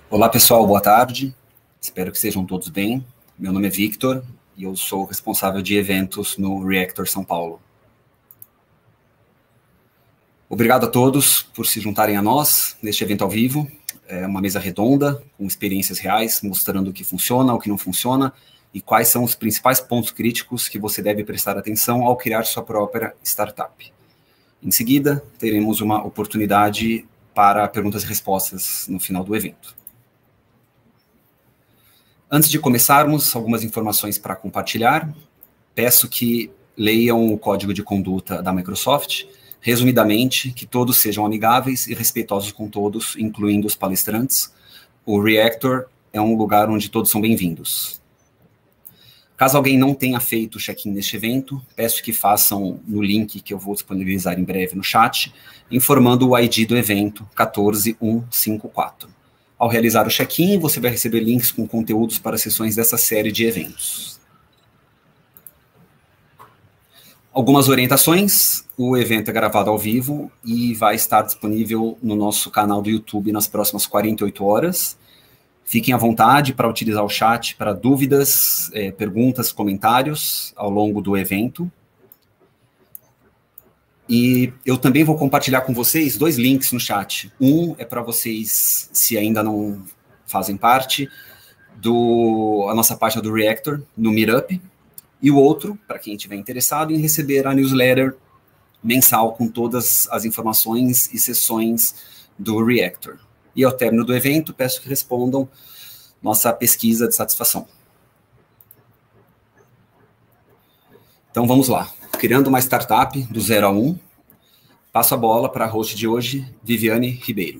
Olá pessoal, boa tarde, espero que sejam todos bem. Meu nome é Victor e eu sou responsável de eventos no Reactor São Paulo. Obrigado a todos por se juntarem a nós neste evento ao vivo. É uma mesa redonda, com experiências reais, mostrando o que funciona, o que não funciona e quais são os principais pontos críticos que você deve prestar atenção ao criar sua própria startup. Em seguida, teremos uma oportunidade para perguntas e respostas no final do evento. Antes de começarmos, algumas informações para compartilhar. Peço que leiam o código de conduta da Microsoft. Resumidamente, que todos sejam amigáveis e respeitosos com todos, incluindo os palestrantes. O Reactor é um lugar onde todos são bem-vindos. Caso alguém não tenha feito o check-in neste evento, peço que façam no link que eu vou disponibilizar em breve no chat, informando o ID do evento 14154. Ao realizar o check-in, você vai receber links com conteúdos para sessões dessa série de eventos. Algumas orientações: o evento é gravado ao vivo e vai estar disponível no nosso canal do YouTube nas próximas 48 horas. Fiquem à vontade para utilizar o chat para dúvidas, perguntas, comentários ao longo do evento. E eu também vou compartilhar com vocês 2 links no chat. Um é para vocês, se ainda não fazem parte, a nossa página do Reactor, no Meetup. E o outro, para quem estiver interessado em receber a newsletter mensal com todas as informações e sessões do Reactor. E ao término do evento, peço que respondam nossa pesquisa de satisfação. Então vamos lá. Criando uma startup do 0 a 1. Passo a bola para a host de hoje, Viviane Ribeiro.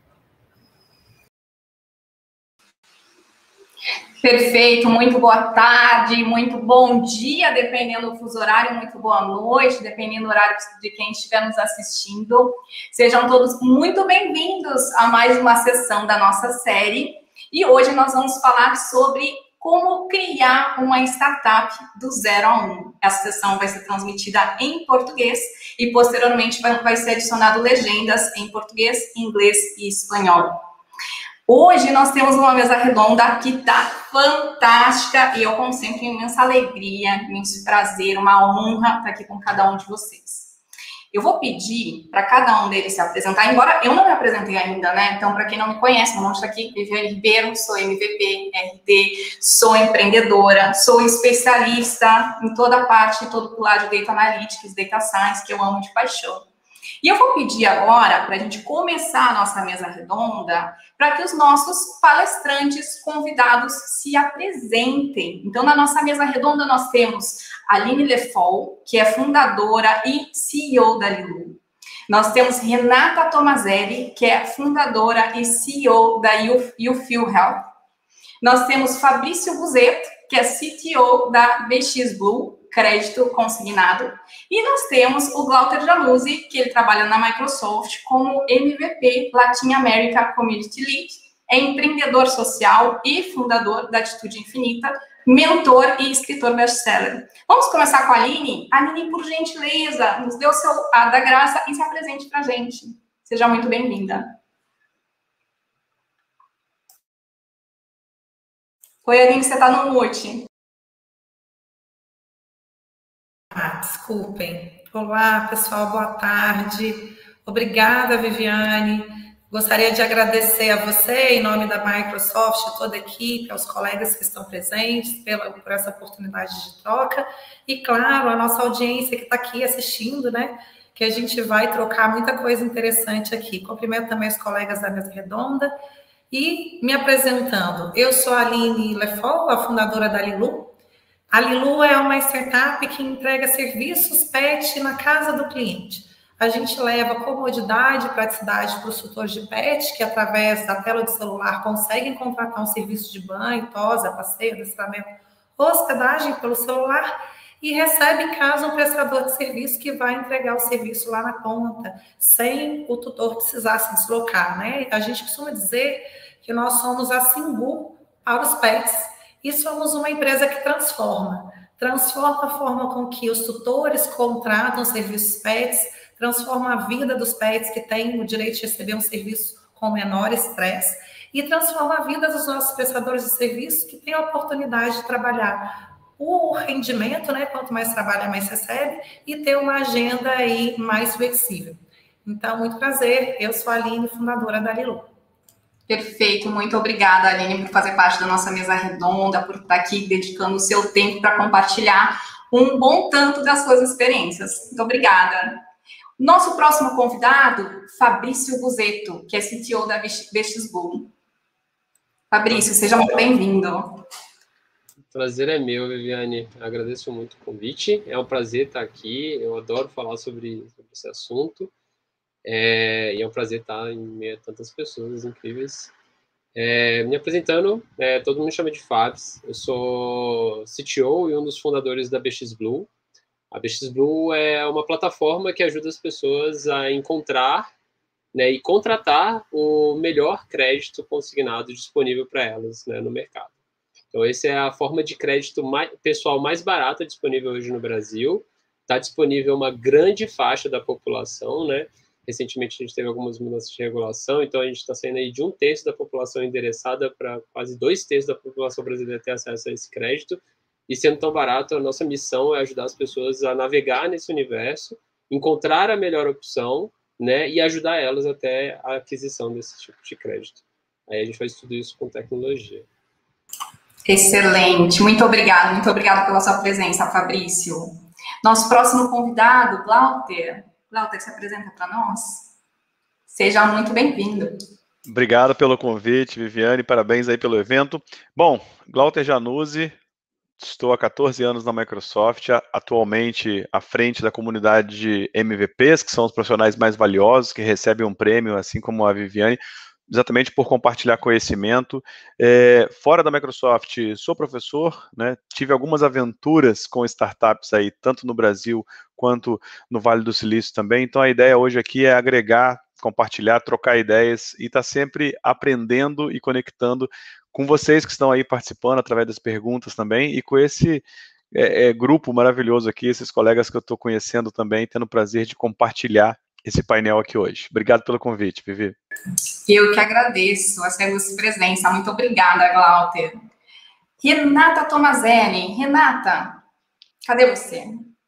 Perfeito, muito boa tarde, muito bom dia, dependendo do fuso horário, muito boa noite, dependendo do horário de quem estiver nos assistindo. Sejam todos muito bem-vindos a mais uma sessão da nossa série. E hoje nós vamos falar sobre como criar uma startup do 0 a 1. Essa sessão vai ser transmitida em português e posteriormente vai ser adicionado legendas em português, inglês e espanhol. Hoje nós temos uma mesa redonda que está fantástica e eu, como sempre, imensa alegria, imenso prazer, uma honra estar aqui com cada um de vocês. Eu vou pedir para cada um deles se apresentar, embora eu não me apresentei ainda, né? Então, para quem não me conhece, meu nome está aqui, Viviane Ribeiro, sou MVP, RD, sou empreendedora, sou especialista em toda a parte, todo o lado de Data Analytics, Data Science, que eu amo de paixão. E eu vou pedir agora, para a gente começar a nossa mesa redonda, para que os nossos palestrantes convidados se apresentem. Então, na nossa mesa redonda, nós temos a Aline Lefol, que é fundadora e CEO da Lilu. Nós temos Renata Tomazelli, que é fundadora e CEO da You Feel Health. Nós temos Fabrício Buzetto, que é CTO da BX Blue, crédito consignado. E nós temos o Glauter Januzzi, que ele trabalha na Microsoft como MVP Latin America Community Lead, é empreendedor social e fundador da Atitude Infinita, mentor e escritor best-seller. Vamos começar com a Aline? Aline, por gentileza, nos dê o seu da graça e se apresente para a gente. Seja muito bem-vinda. Oi, Aline, você está no mute. Desculpem. Olá, pessoal, boa tarde. Obrigada, Viviane. Gostaria de agradecer a você, em nome da Microsoft, a toda a equipe, aos colegas que estão presentes, por essa oportunidade de troca. E, claro, a nossa audiência que está aqui assistindo, né? Que a gente vai trocar muita coisa interessante aqui. Cumprimento também os colegas da mesa redonda. E me apresentando, eu sou a Aline Lefol, a fundadora da Lilu. A Lilu é uma startup que entrega serviços pet na casa do cliente. A gente leva comodidade e praticidade para os tutores de pet, que através da tela do celular conseguem contratar um serviço de banho, tosa, passeio, adestramento, hospedagem pelo celular e recebe em casa um prestador de serviço que vai entregar o serviço lá na ponta, sem o tutor precisar se deslocar, né? A gente costuma dizer que nós somos a Singu para os pets. E somos uma empresa que transforma a forma com que os tutores contratam serviços pets, transforma a vida dos pets que têm o direito de receber um serviço com menor estresse e transforma a vida dos nossos prestadores de serviço que têm a oportunidade de trabalhar o rendimento, né? Quanto mais trabalha, mais recebe, e ter uma agenda aí mais flexível. Então, muito prazer, eu sou a Aline, fundadora da Lilu. Perfeito, muito obrigada, Aline, por fazer parte da nossa mesa redonda, por estar aqui dedicando o seu tempo para compartilhar um bom tanto das suas experiências. Muito obrigada. Nosso próximo convidado, Fabrício Buzetto, que é CTO da BX Blue. Fabrício, seja muito bem-vindo. O prazer é meu, Viviane. Agradeço muito o convite. É um prazer estar aqui. Eu adoro falar sobre esse assunto. E é um prazer estar em meio a tantas pessoas incríveis. Me apresentando, todo mundo me chama de Fabs. Eu sou CTO e um dos fundadores da BX Blue. A BX Blue é uma plataforma que ajuda as pessoas a encontrar, né, e contratar o melhor crédito consignado disponível para elas, né, no mercado. Então, essa é a forma de crédito pessoal mais barata disponível hoje no Brasil. Está disponível uma grande faixa da população, né? Recentemente, a gente teve algumas mudanças de regulação, então a gente está saindo aí de 1/3 da população endereçada para quase 2/3 da população brasileira ter acesso a esse crédito. E sendo tão barato, a nossa missão é ajudar as pessoas a navegar nesse universo, encontrar a melhor opção, né, e ajudar elas até a aquisição desse tipo de crédito. Aí a gente faz tudo isso com tecnologia. Excelente, muito obrigado pela sua presença, Fabrício. Nosso próximo convidado, Glauter. Glauter, se apresenta para nós. Seja muito bem-vindo. Obrigado pelo convite, Viviane, parabéns aí pelo evento. Bom, Glauter Januzzi, estou há 14 anos na Microsoft, atualmente à frente da comunidade de MVPs, que são os profissionais mais valiosos, que recebem um prêmio, assim como a Viviane, exatamente por compartilhar conhecimento. Fora da Microsoft, sou professor, né? Tive algumas aventuras com startups aí, tanto no Brasil quanto no Vale do Silício também. Então a ideia hoje aqui é agregar, compartilhar, trocar ideias e estar sempre aprendendo e conectando com vocês que estão aí participando através das perguntas também e com esse grupo maravilhoso aqui, esses colegas que eu estou conhecendo também, tendo o prazer de compartilhar esse painel aqui hoje. Obrigado pelo convite, Vivi. Eu que agradeço a sua presença. Muito obrigada, Glauter. Renata Tomazelli. Renata, cadê você?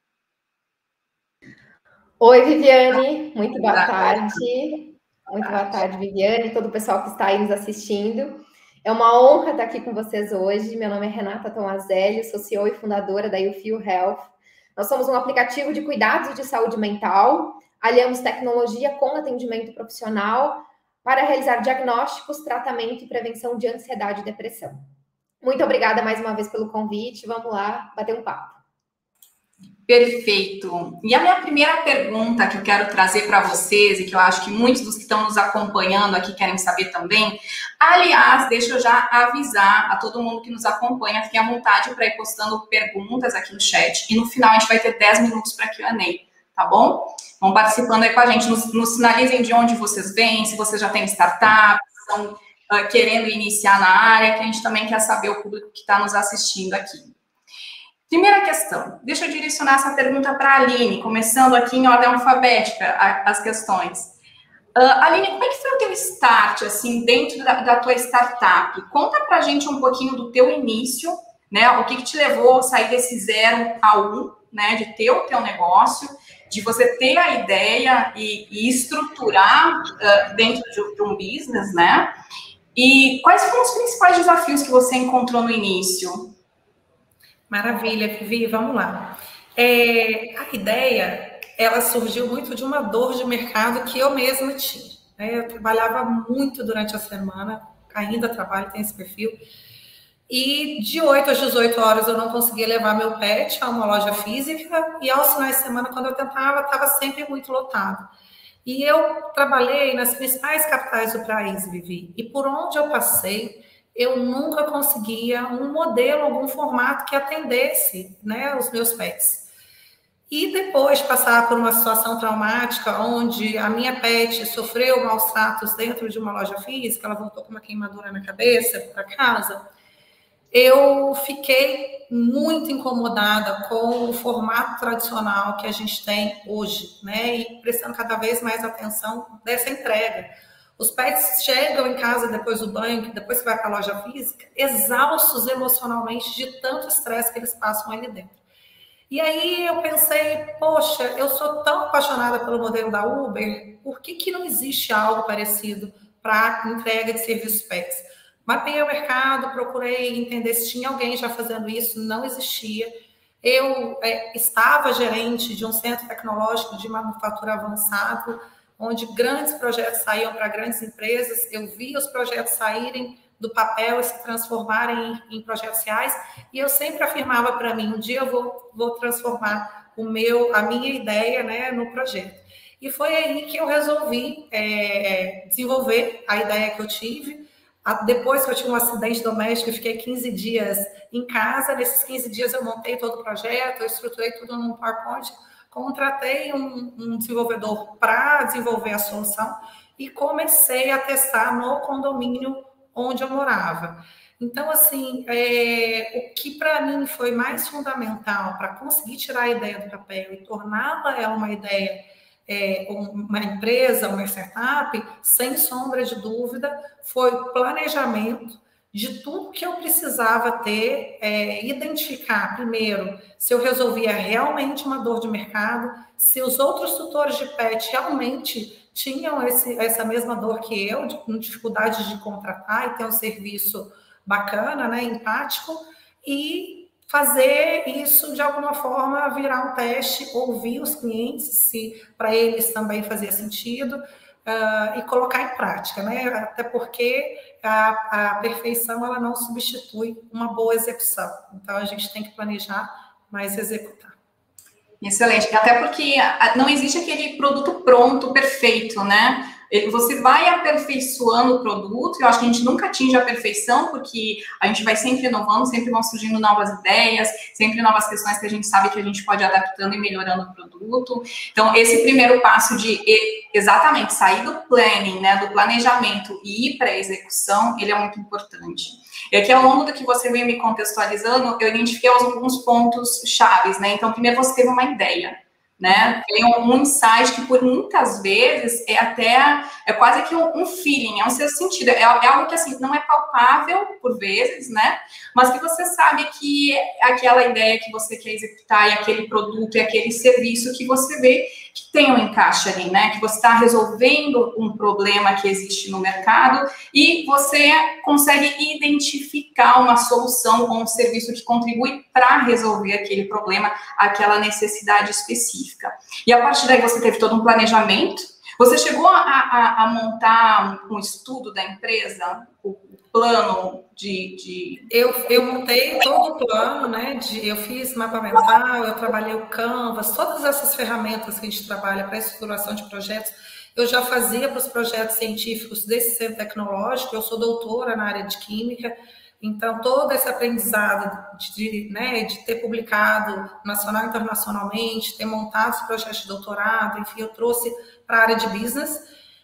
Oi, Viviane. Muito boa tarde. Muito boa tarde, Viviane, e todo o pessoal que está aí nos assistindo. É uma honra estar aqui com vocês hoje. Meu nome é Renata Tomazelli, sou CEO e fundadora da YouFeel Health. Nós somos um aplicativo de cuidados de saúde mental. Aliamos tecnologia com atendimento profissional para realizar diagnósticos, tratamento e prevenção de ansiedade e depressão. Muito obrigada mais uma vez pelo convite. Vamos lá bater um papo. Perfeito. E a minha primeira pergunta que eu quero trazer para vocês, e que eu acho que muitos dos que estão nos acompanhando aqui querem saber também, aliás, deixa eu já avisar a todo mundo que nos acompanha, fiquem à vontade para ir postando perguntas aqui no chat, e no final a gente vai ter 10 minutos para Q&A, tá bom? Vão participando aí com a gente, nos sinalizem de onde vocês vêm, se vocês já têm startup, estão querendo iniciar na área, que a gente também quer saber o público que está nos assistindo aqui. Primeira questão, deixa eu direcionar essa pergunta para a Aline, começando aqui em ordem alfabética as questões. Aline, como é que foi o teu start, assim, dentro da tua startup? Conta para a gente um pouquinho do teu início, né? O que te levou a sair desse 0 a 1, né? De ter o teu negócio, de você ter a ideia e estruturar dentro de um business, né? E quais foram os principais desafios que você encontrou no início? Maravilha, Vivi, vamos lá. A ideia, ela surgiu muito de uma dor de mercado que eu mesma tinha, né? Eu trabalhava muito durante a semana, ainda trabalho, tenho esse perfil, e de 8 às 18 horas eu não conseguia levar meu pet a uma loja física, e aos finais de semana, quando eu tentava, estava sempre muito lotado. E eu trabalhei nas principais capitais do país, Vivi, e por onde eu passei, eu nunca conseguia um modelo, algum formato que atendesse, né, os meus pets. E depois de passar por uma situação traumática, onde a minha pet sofreu maus tratos dentro de uma loja física, ela voltou com uma queimadura na cabeça para casa, eu fiquei muito incomodada com o formato tradicional que a gente tem hoje, né, e prestando cada vez mais atenção dessa entrega. Os pets chegam em casa depois do banho, depois que vai para a loja física, exaustos emocionalmente de tanto estresse que eles passam ali dentro. E aí eu pensei, poxa, eu sou tão apaixonada pelo modelo da Uber, por que não existe algo parecido para entrega de serviços pets? Mapeei o mercado, procurei entender se tinha alguém já fazendo isso, não existia. Eu estava gerente de um centro tecnológico de manufatura avançado, onde grandes projetos saíam para grandes empresas. Eu vi os projetos saírem do papel e se transformarem em projetos reais, e eu sempre afirmava para mim, um dia eu vou transformar a minha ideia, né, no projeto. E foi aí que eu resolvi desenvolver a ideia que eu tive. Depois que eu tive um acidente doméstico, eu fiquei 15 dias em casa. Nesses 15 dias eu montei todo o projeto, eu estruturei tudo num PowerPoint, contratei um desenvolvedor para desenvolver a solução e comecei a testar no condomínio onde eu morava. Então, assim, o que para mim foi mais fundamental para conseguir tirar a ideia do papel e torná-la uma ideia, uma empresa, uma startup, sem sombra de dúvida, foi o planejamento de tudo que eu precisava ter, identificar, primeiro, se eu resolvia realmente uma dor de mercado, se os outros tutores de pet realmente tinham essa mesma dor que eu, dificuldade de contratar e ter um serviço bacana, né, empático, e fazer isso de alguma forma virar um teste, ouvir os clientes, se para eles também fazia sentido, e colocar em prática, né? Até porque a perfeição ela não substitui uma boa execução. Então a gente tem que planejar, mas executar. Excelente, até porque não existe aquele produto pronto, perfeito, né? Você vai aperfeiçoando o produto. Eu acho que a gente nunca atinge a perfeição, porque a gente vai sempre inovando, sempre vão surgindo novas ideias, sempre novas questões que a gente sabe que a gente pode ir adaptando e melhorando o produto. Então, esse primeiro passo de exatamente sair do planning, né, do planejamento e ir para a execução, ele é muito importante. E aqui, ao longo do que você veio me contextualizando, eu identifiquei alguns pontos chaves, né? Então, primeiro você teve uma ideia, né? Tem um insight que por muitas vezes é quase que um feeling, é um seu sentido, é algo que assim não é palpável por vezes, né? Mas que você sabe que aquela ideia que você quer executar e aquele produto e aquele serviço que você vê que tem um encaixe ali, né? Que você está resolvendo um problema que existe no mercado e você consegue identificar uma solução ou um serviço que contribui para resolver aquele problema, aquela necessidade específica. E a partir daí você teve todo um planejamento. Você chegou a montar um estudo da empresa, o plano de... Eu montei todo o plano, né? Eu fiz mapa mental, eu trabalhei o Canvas, todas essas ferramentas que a gente trabalha para estruturação de projetos, eu já fazia para os projetos científicos desse centro tecnológico. Eu sou doutora na área de química, então todo esse aprendizado de ter publicado nacional e internacionalmente, ter montado os projetos de doutorado, enfim, eu trouxe para a área de business.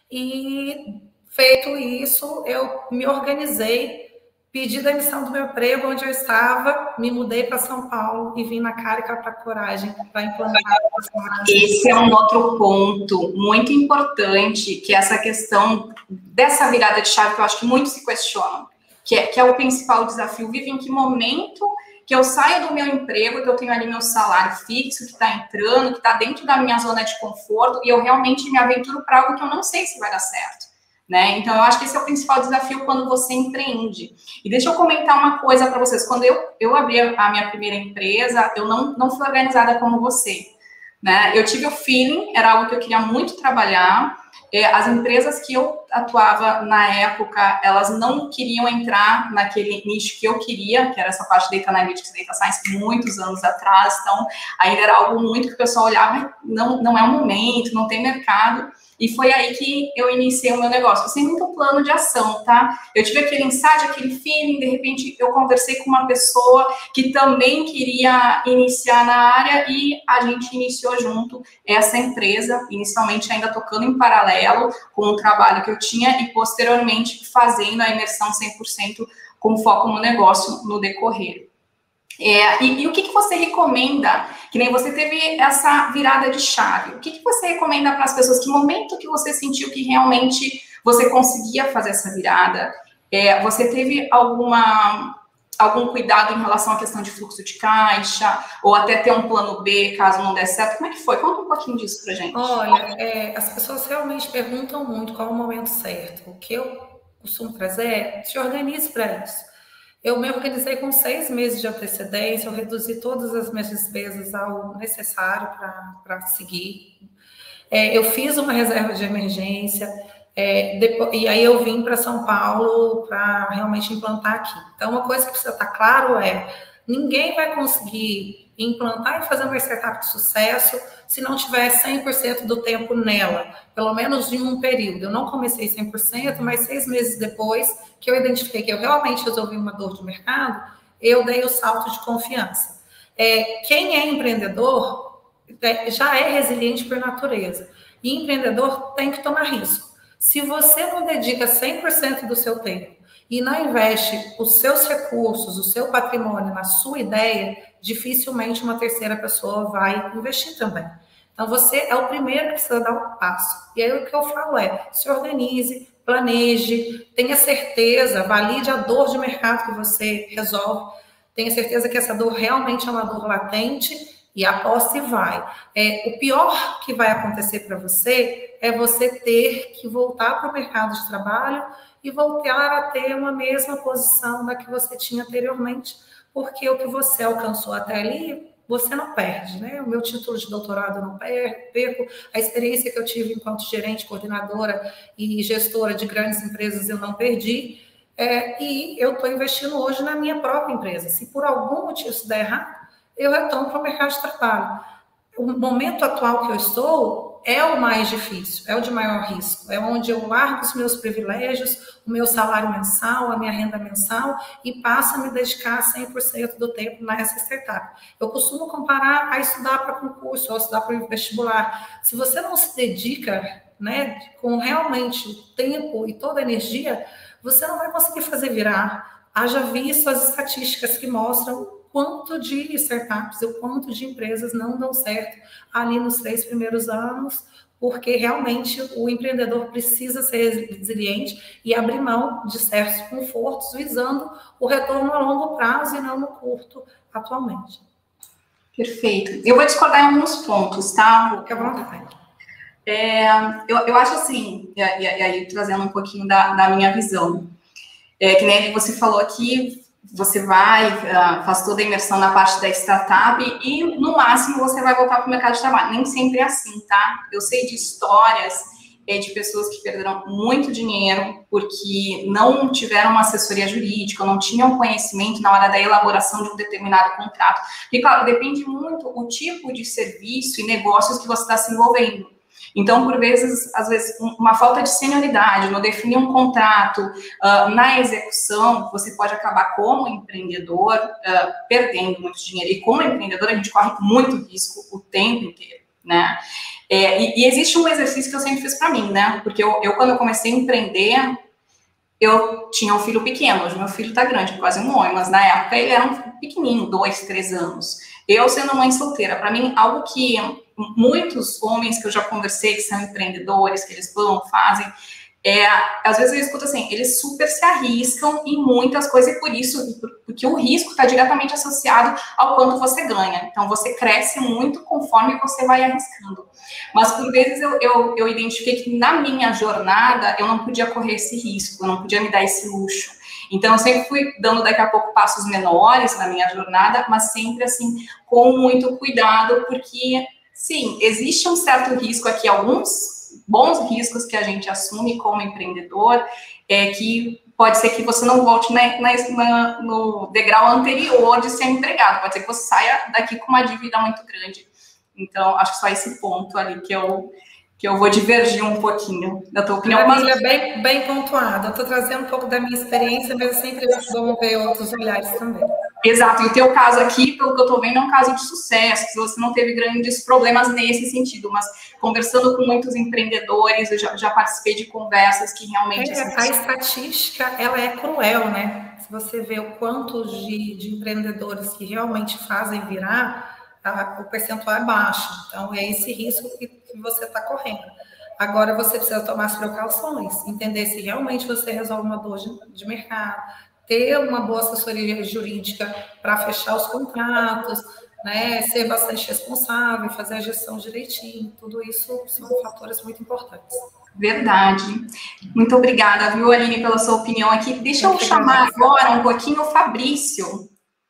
E feito isso, eu me organizei, pedi demissão do meu emprego onde eu estava, me mudei para São Paulo e vim na cara e com a coragem para implantar. Esse é um outro ponto muito importante, que é essa questão dessa virada de chave que eu acho que muitos se questionam, que é o principal desafio. Vive em que momento que eu saio do meu emprego, que eu tenho ali meu salário fixo, que está entrando, que está dentro da minha zona de conforto, e eu realmente me aventuro para algo que eu não sei se vai dar certo, né? Então, eu acho que esse é o principal desafio quando você empreende. E deixa eu comentar uma coisa para vocês. Quando eu abri a minha primeira empresa, eu não fui organizada como você, né? Eu tive o feeling, era algo que eu queria muito trabalhar. As empresas que eu atuava na época, elas não queriam entrar naquele nicho que eu queria, que era essa parte de Data Analytics e Data Science, muitos anos atrás. Então, ainda era algo muito que o pessoal olhava, não é o momento, não tem mercado. E foi aí que eu iniciei o meu negócio, sem muito plano de ação, tá? Eu tive aquele insight, aquele feeling, de repente eu conversei com uma pessoa que também queria iniciar na área e a gente iniciou junto essa empresa, inicialmente ainda tocando em paralelo com o trabalho que eu tinha e posteriormente fazendo a imersão 100% com foco no negócio no decorrer. E o que você recomenda, que nem você teve essa virada de chave, o que você recomenda para as pessoas, que momento que você sentiu que realmente você conseguia fazer essa virada? Você teve algum cuidado em relação à questão de fluxo de caixa, ou até ter um plano B, caso não der certo? Como é que foi? Conta um pouquinho disso pra gente. Olha, as pessoas realmente perguntam muito qual é o momento certo. O que eu costumo trazer é, se organize para isso. Eu me organizei com 6 meses de antecedência, eu reduzi todas as minhas despesas ao necessário para seguir. Eu fiz uma reserva de emergência, e aí eu vim para São Paulo para realmente implantar aqui. Então, uma coisa que precisa estar claro ninguém vai conseguir implantar e fazer uma startup de sucesso se não tiver 100% do tempo nela, pelo menos em um período. Eu não comecei 100%, mas 6 meses depois que eu identifiquei que eu realmente resolvi uma dor de mercado, eu dei o salto de confiança. Quem é empreendedor já é resiliente por natureza, e empreendedor tem que tomar risco. Se você não dedica 100% do seu tempo e não investe os seus recursos, o seu patrimônio na sua ideia, dificilmente uma terceira pessoa vai investir também. Então, você é o primeiro que precisa dar um passo. E aí, o que eu falo se organize, planeje, tenha certeza, valide a dor de mercado que você resolve, tenha certeza que essa dor realmente é uma dor latente e aposte e vai. O pior que vai acontecer para você é você ter que voltar para o mercado de trabalho e voltar a ter uma mesma posição da que você tinha anteriormente, porque o que você alcançou até ali, você não perde, né? O meu título de doutorado eu não perco, a experiência que eu tive enquanto gerente, coordenadora e gestora de grandes empresas eu não perdi, e eu estou investindo hoje na minha própria empresa. Se por algum motivo isso der errado, eu retorno para o mercado de trabalho. O momento atual que eu estou é o mais difícil, é o de maior risco, é onde eu largo os meus privilégios, o meu salário mensal, a minha renda mensal e passo a me dedicar 100% do tempo nessa startup. Eu costumo comparar a estudar para concurso ou estudar para o vestibular. Se você não se dedica, com realmente o tempo e toda a energia, você não vai conseguir fazer virar. Haja visto as estatísticas que mostram quanto de startups e o quanto de empresas não dão certo ali nos 3 primeiros anos, porque realmente o empreendedor precisa ser resiliente e abrir mão de certos confortos, visando o retorno a longo prazo e não no curto atualmente. Perfeito. Eu vou discordar em alguns pontos, tá? Fique à vontade. Eu acho assim, e aí trazendo um pouquinho da minha visão, que nem você falou aqui, você faz toda a imersão na parte da startup e, no máximo, você vai voltar para o mercado de trabalho. Nem sempre é assim, tá? Eu sei de histórias de pessoas que perderam muito dinheiro porque não tiveram uma assessoria jurídica, não tinham conhecimento na hora da elaboração de um determinado contrato. E, claro, depende muito o tipo de serviço e negócios que você está se envolvendo. Então, por vezes, às vezes, uma falta de senioridade, no definir um contrato, na execução, você pode acabar como empreendedor perdendo muito dinheiro. E como empreendedor, a gente corre muito risco o tempo inteiro, né? E existe um exercício que eu sempre fiz para mim, né? Porque eu, quando eu comecei a empreender, eu tinha um filho pequeno. Hoje meu filho está grande, quase um homem, mas na época ele era um pequenininho, 2, 3 anos. Eu sendo mãe solteira, para mim, algo que muitos homens que eu já conversei, que são empreendedores, que eles fazem, às vezes eu escuto assim, eles super se arriscam em muitas coisas, e por isso, porque o risco está diretamente associado ao quanto você ganha. Então, você cresce muito conforme você vai arriscando. Mas, por vezes, eu identifiquei que na minha jornada, eu não podia correr esse risco, eu não podia me dar esse luxo. Então, eu sempre fui dando, daqui a pouco, passos menores na minha jornada, mas sempre, assim, com muito cuidado, porque, sim, existe um certo risco aqui, alguns bons riscos que a gente assume como empreendedor, que pode ser que você não volte no degrau anterior de ser empregado, pode ser que você saia daqui com uma dívida muito grande. Então, acho que só esse ponto ali que eu vou divergir um pouquinho da tua opinião. Maravilha, bem pontuada. Eu estou trazendo um pouco da minha experiência, mas eu sempre vou ver outros olhares também. Exato, e o teu caso aqui, pelo que eu estou vendo, é um caso de sucesso, que você não teve grandes problemas nesse sentido, mas conversando com muitos empreendedores, eu já participei de conversas que realmente... A estatística, ela é cruel, né? Se você vê o quanto de empreendedores que realmente fazem virar, o percentual é baixo. Então, é esse risco que você está correndo. Agora você precisa tomar as precauções, entender se realmente você resolve uma dor de mercado, ter uma boa assessoria jurídica para fechar os contratos, né, ser bastante responsável, fazer a gestão direitinho, tudo isso são fatores muito importantes. Verdade. Muito obrigada, viu, Aline, pela sua opinião aqui. Deixa eu chamar agora um pouquinho o Fabrício.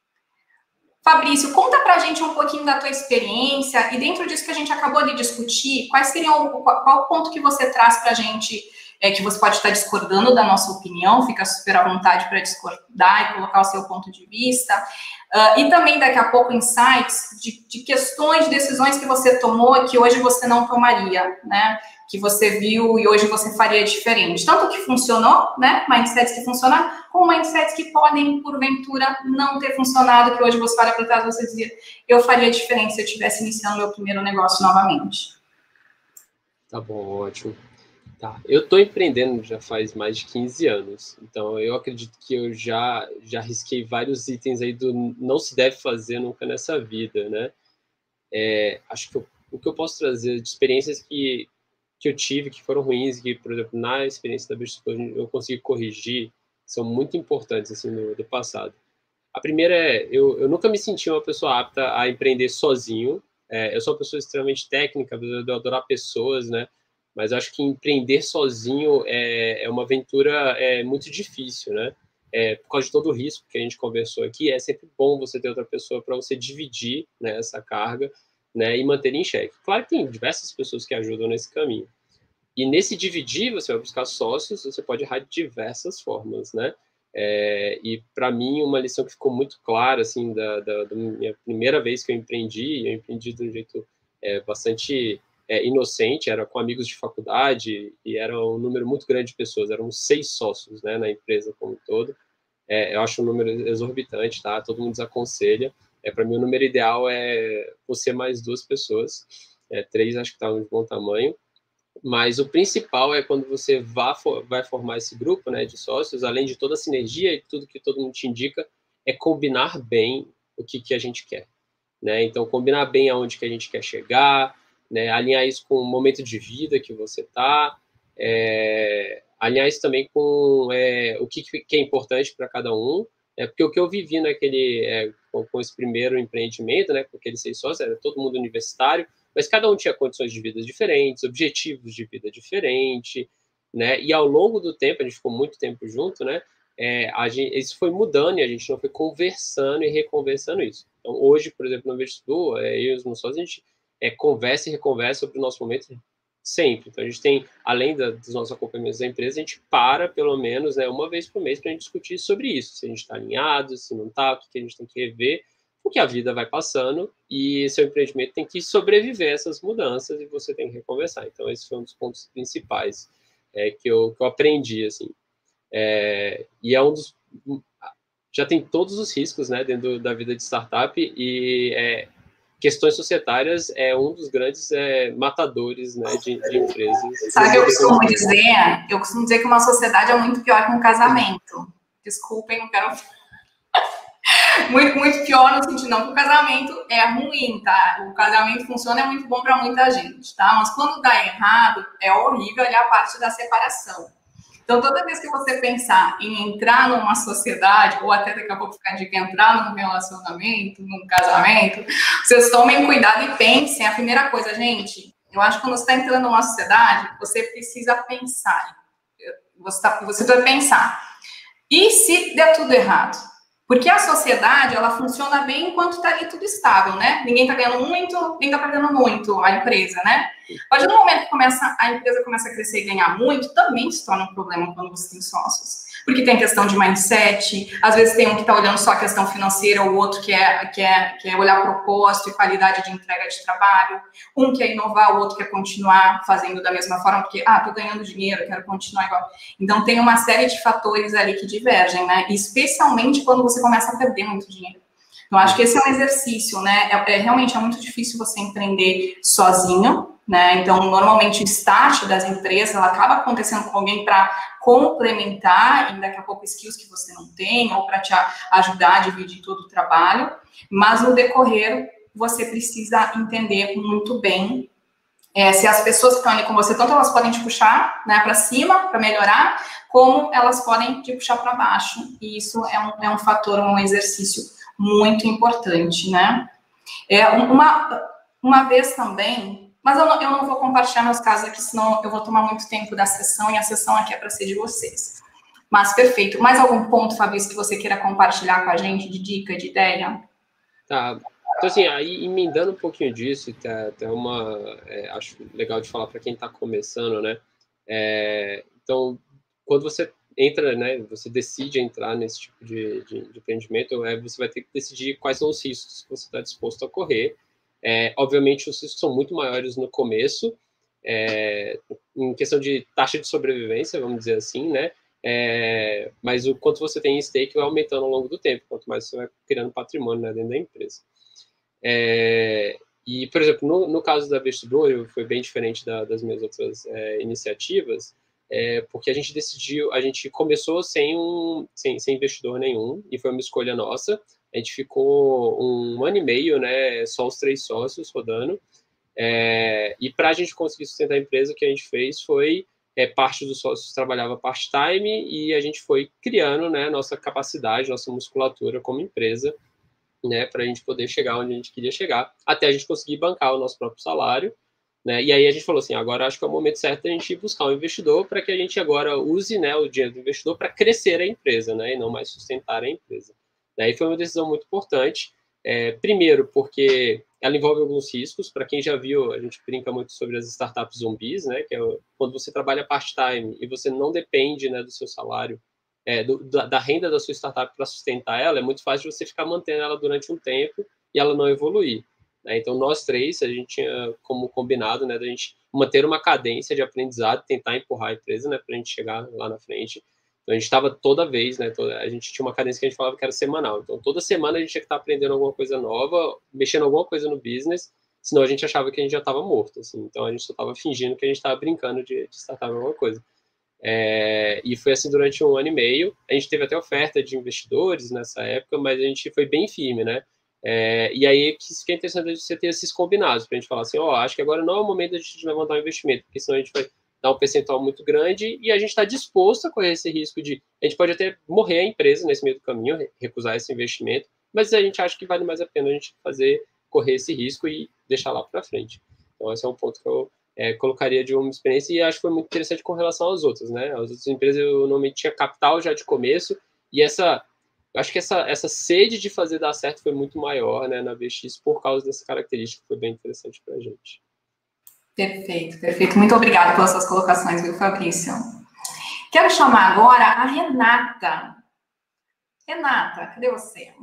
Fabrício, conta pra gente um pouquinho da tua experiência e dentro disso que a gente acabou de discutir, qual o ponto que você traz pra gente, que você pode estar discordando da nossa opinião, fica super à vontade para discordar e colocar o seu ponto de vista, e também daqui a pouco insights de questões, de decisões que você tomou que hoje você não tomaria, né? Que você viu e hoje você faria diferente. Tanto que funcionou, né? Mindsets que funcionaram, como mindsets que podem, porventura, não ter funcionado, que hoje você olha para trás e você dizia, eu faria diferente se eu estivesse iniciando meu primeiro negócio novamente. Tá bom, ótimo. Tá. Eu estou empreendendo já faz mais de 15 anos, então eu acredito que eu já risquei vários itens aí do não se deve fazer nunca nessa vida, né? Acho que o que eu posso trazer de experiências que eu tive, que foram ruins, que, por exemplo, na experiência da Business School eu consegui corrigir, são muito importantes, assim, do passado. A primeira eu nunca me senti uma pessoa apta a empreender sozinho. Eu sou uma pessoa extremamente técnica, eu adorar pessoas, né? Mas acho que empreender sozinho é uma aventura muito difícil, né? Por causa de todo o risco que a gente conversou aqui, é sempre bom você ter outra pessoa para você dividir, né, essa carga, né, e manter em xeque. Claro que tem diversas pessoas que ajudam nesse caminho. E nesse dividir, você vai buscar sócios, você pode errar de diversas formas, né? E para mim, uma lição que ficou muito clara, assim, da minha primeira vez que eu empreendi de um jeito bastante inocente, era com amigos de faculdade, e era um número muito grande de pessoas, eram 6 sócios, né, na empresa como um todo. Eu acho um número exorbitante, tá? Todo mundo desaconselha. Para mim, o número ideal é você mais 2 pessoas. 3 acho que está de bom tamanho. Mas o principal é quando você vai formar esse grupo, né, de sócios, além de toda a sinergia e tudo que todo mundo te indica, é combinar bem o que a gente quer, né? Então, combinar bem aonde que a gente quer chegar, né? Alinhar isso com o momento de vida que você está, alinhar isso também com o que é importante para cada um, porque o que eu vivi com esse primeiro empreendimento, né, com aqueles 6 sócios, era todo mundo universitário, mas cada um tinha condições de vida diferentes, objetivos de vida diferentes, né? E ao longo do tempo, a gente ficou muito tempo junto, né? Isso foi mudando e a gente não foi conversando e reconversando isso. Então, hoje, por exemplo, no Vertigo, eu e os meus sócios, a gente conversa e reconversa sobre o nosso momento sempre. Então, a gente tem, além dos nossos acompanhamentos da empresa, a gente para, pelo menos, né, uma vez por mês para a gente discutir sobre isso. Se a gente está alinhado, se não está, o que a gente tem que rever, porque a vida vai passando e seu empreendimento tem que sobreviver a essas mudanças e você tem que reconversar. Então, esse foi um dos pontos principais que eu aprendi, assim. E já tem todos os riscos, né, dentro da vida de startup e questões societárias é um dos grandes matadores, né, de empresas. Sabe, eu costumo dizer que uma sociedade é muito pior que um casamento. Desculpem, não quero... Muito pior no sentido, não que o casamento é ruim, tá? O casamento funciona, é muito bom para muita gente, tá? Mas quando dá errado, é horrível olhar a parte da separação. Então, toda vez que você pensar em entrar numa sociedade, ou até daqui a pouco ficar de entrar num relacionamento, num casamento, vocês tomem cuidado e pensem. A primeira coisa, gente, eu acho que quando você está entrando numa sociedade, você precisa pensar. Você precisa pensar. E se der tudo errado? Porque a sociedade, ela funciona bem enquanto está ali tudo estável, né? Ninguém está ganhando muito, nem está perdendo muito, a empresa, né? Mas no momento que a empresa começa a crescer e ganhar muito, também se torna um problema quando você tem sócios. Porque tem questão de mindset, às vezes tem um que está olhando só a questão financeira, o outro que é olhar propósito e qualidade de entrega de trabalho, um quer inovar, o outro quer continuar fazendo da mesma forma, porque, estou ganhando dinheiro, quero continuar igual. Então, tem uma série de fatores ali que divergem, né? Especialmente quando você começa a perder muito dinheiro. Então, acho que esse é um exercício, né? Realmente é muito difícil você empreender sozinho, né? Então, normalmente o start das empresas, ela acaba acontecendo com alguém para complementar, e daqui a pouco skills que você não tem, ou para te ajudar a dividir todo o trabalho, mas no decorrer, você precisa entender muito bem se as pessoas que estão ali com você, tanto elas podem te puxar, né, para cima, para melhorar, como elas podem te puxar para baixo. E isso é um fator, um exercício muito importante, né? Uma vez também, mas eu não vou compartilhar meus casos aqui, senão eu vou tomar muito tempo da sessão, e a sessão aqui é para ser de vocês. Mas perfeito. Mais algum ponto, Fabrício, que você queira compartilhar com a gente, de dica, de ideia? Tá. Então, assim, aí emendando um pouquinho disso, até acho legal de falar para quem está começando, né? Então, quando você entra, né, você decide entrar nesse tipo de empreendimento, você vai ter que decidir quais são os riscos que você está disposto a correr. Obviamente, os riscos são muito maiores no começo, em questão de taxa de sobrevivência, vamos dizer assim, né? Mas o quanto você tem em stake vai aumentando ao longo do tempo, quanto mais você vai criando patrimônio, né, dentro da empresa. E, por exemplo, no caso da Vestibular, foi bem diferente das minhas outras iniciativas, porque a gente começou sem investidor nenhum, e foi uma escolha nossa. A gente ficou 1 ano e meio, né, só os 3 sócios rodando, e para a gente conseguir sustentar a empresa, o que a gente fez foi, parte dos sócios trabalhava part-time, e a gente foi criando, né, nossa capacidade, nossa musculatura como empresa, né, para a gente poder chegar onde a gente queria chegar, até a gente conseguir bancar o nosso próprio salário, né, e aí a gente falou assim, agora acho que é o momento certo da gente ir buscar um investidor para que a gente agora use, né, o dinheiro do investidor para crescer a empresa, né, e não mais sustentar a empresa. Daí foi uma decisão muito importante, primeiro porque ela envolve alguns riscos. Para quem já viu, a gente brinca muito sobre as startups zumbis, né, que é quando você trabalha part-time e você não depende, né, do seu salário, da renda da sua startup para sustentar ela, é muito fácil de você ficar mantendo ela durante um tempo e ela não evoluir, né? Então, nós 3, a gente tinha como combinado, né, da gente manter uma cadência de aprendizado, tentar empurrar a empresa, né, para a gente chegar lá na frente. Então, a gente estava toda vez, né, a gente tinha uma cadência que a gente falava que era semanal. Então, toda semana a gente tinha que estar aprendendo alguma coisa nova, mexendo alguma coisa no business, senão a gente achava que a gente já estava morto, assim. Então, a gente só estava fingindo que a gente estava brincando de startar alguma coisa. E foi assim durante 1 ano e meio. A gente teve até oferta de investidores nessa época, mas a gente foi bem firme, né? E aí que é interessante de você ter esses combinados, para a gente falar assim, acho que agora não é o momento de a gente levantar um investimento, porque senão a gente vai dar um percentual muito grande, e a gente está disposto a correr esse risco a gente pode até morrer a empresa nesse meio do caminho, recusar esse investimento, mas a gente acha que vale mais a pena a gente correr esse risco e deixar lá para frente. Então esse é um ponto que eu colocaria de uma experiência, e acho que foi muito interessante com relação às outras, né? As outras empresas eu normalmente tinha capital já de começo, e acho que essa sede de fazer dar certo foi muito maior, né, na VX, por causa dessa característica, que foi bem interessante para a gente. Perfeito, perfeito. Muito obrigada pelas suas colocações, viu, Fabrício? Quero chamar agora a Renata. Renata, cadê você?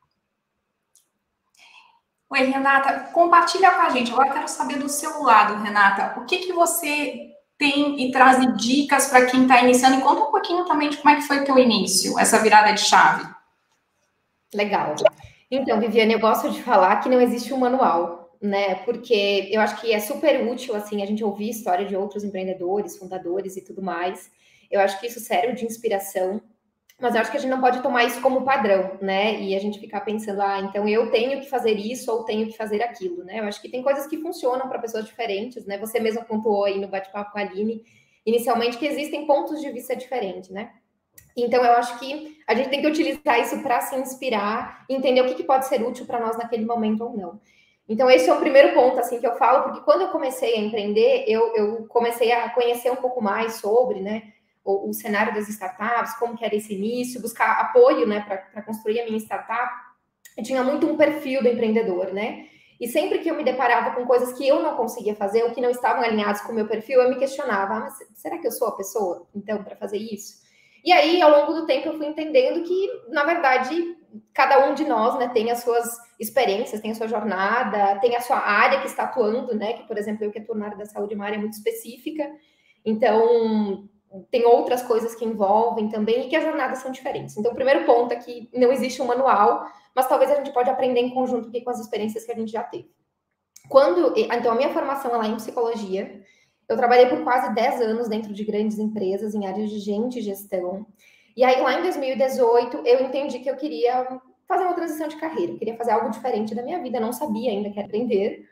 Oi, Renata, compartilha com a gente. Agora eu quero saber do seu lado, Renata, o que você tem e traz de dicas para quem está iniciando, e conta um pouquinho também de como é que foi o teu início, essa virada de chave. Legal. Então, Viviane, eu gosto de falar que não existe um manual, né? Porque eu acho que é super útil, assim, a gente ouvir história de outros empreendedores, fundadores e tudo mais. Eu acho que isso serve de inspiração, mas eu acho que a gente não pode tomar isso como padrão, né? E a gente ficar pensando, então eu tenho que fazer isso ou tenho que fazer aquilo, né? Eu acho que tem coisas que funcionam para pessoas diferentes, né? Você mesmo pontuou aí no bate-papo com a Aline, inicialmente, que existem pontos de vista diferentes, né? Então, eu acho que a gente tem que utilizar isso para se inspirar e entender o que pode ser útil para nós naquele momento ou não. Então, esse é o primeiro ponto, assim, que eu falo, porque quando eu comecei a empreender, eu comecei a conhecer um pouco mais sobre, né, o cenário das startups, como que era esse início, buscar apoio, né, para construir a minha startup. Eu tinha muito um perfil do empreendedor, né? E sempre que eu me deparava com coisas que eu não conseguia fazer, ou que não estavam alinhadas com o meu perfil, eu me questionava, mas será que eu sou a pessoa, então, para fazer isso? E aí, ao longo do tempo, eu fui entendendo que, na verdade, cada um de nós, né, tem as suas experiências, tem a sua jornada, tem a sua área que está atuando, né, que, por exemplo, eu que atuo na área da saúde, uma área muito específica. Então, tem outras coisas que envolvem também e que as jornadas são diferentes. Então, o primeiro ponto é que não existe um manual, mas talvez a gente pode aprender em conjunto aqui com as experiências que a gente já teve. Então, a minha formação é lá em psicologia. Eu trabalhei por quase 10 anos dentro de grandes empresas, em áreas de gente e gestão. E aí, lá em 2018, eu entendi que eu queria fazer uma transição de carreira. Eu queria fazer algo diferente da minha vida. Eu não sabia ainda que era aprender.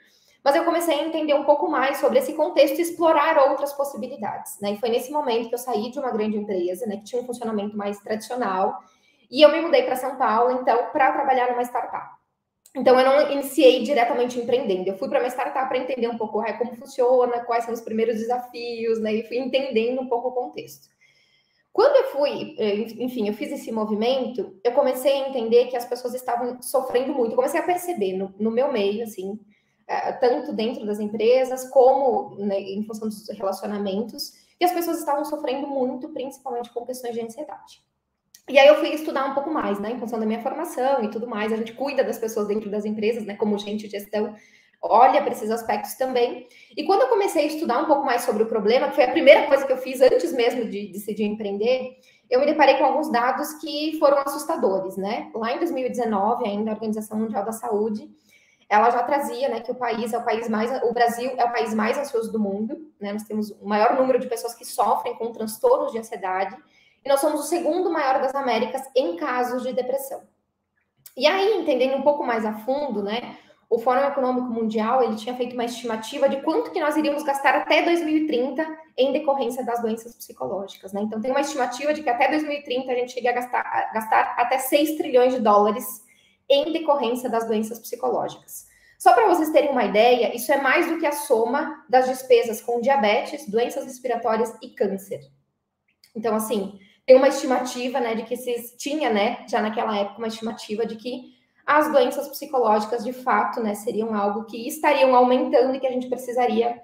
mas eu comecei a entender um pouco mais sobre esse contexto e explorar outras possibilidades, né? E foi nesse momento que eu saí de uma grande empresa, né, que tinha um funcionamento mais tradicional, e eu me mudei para São Paulo, então, para trabalhar numa startup. Então, eu não iniciei diretamente empreendendo. Eu fui para uma startup para entender um pouco como funciona, quais são os primeiros desafios, né? E fui entendendo um pouco o contexto. Quando eu fui, enfim, eu fiz esse movimento, eu comecei a entender que as pessoas estavam sofrendo muito. Eu comecei a perceber no meu meio, assim, tanto dentro das empresas como, né, em função dos relacionamentos, que as pessoas estavam sofrendo muito, principalmente com questões de ansiedade. E aí eu fui estudar um pouco mais, né, em função da minha formação e tudo mais. A gente cuida das pessoas dentro das empresas, né, como gente de gestão, olha para esses aspectos também. E quando eu comecei a estudar um pouco mais sobre o problema, que foi a primeira coisa que eu fiz antes mesmo de decidir empreender, eu me deparei com alguns dados que foram assustadores, né? Lá em 2019, ainda a Organização Mundial da Saúde, ela já trazia, né, que o Brasil é o país mais ansioso do mundo, né? Nós temos o maior número de pessoas que sofrem com transtornos de ansiedade, e nós somos o segundo maior das Américas em casos de depressão. E aí, entendendo um pouco mais a fundo, né, o Fórum Econômico Mundial, ele tinha feito uma estimativa de quanto que nós iríamos gastar até 2030 em decorrência das doenças psicológicas, né? Então, tem uma estimativa de que até 2030 a gente chegue a gastar até 6 trilhões de dólares em decorrência das doenças psicológicas. Só para vocês terem uma ideia, isso é mais do que a soma das despesas com diabetes, doenças respiratórias e câncer. Então, assim, tem uma estimativa, né, de que tinha, né, já naquela época, uma estimativa de que as doenças psicológicas, de fato, né, seriam algo que estariam aumentando e que a gente precisaria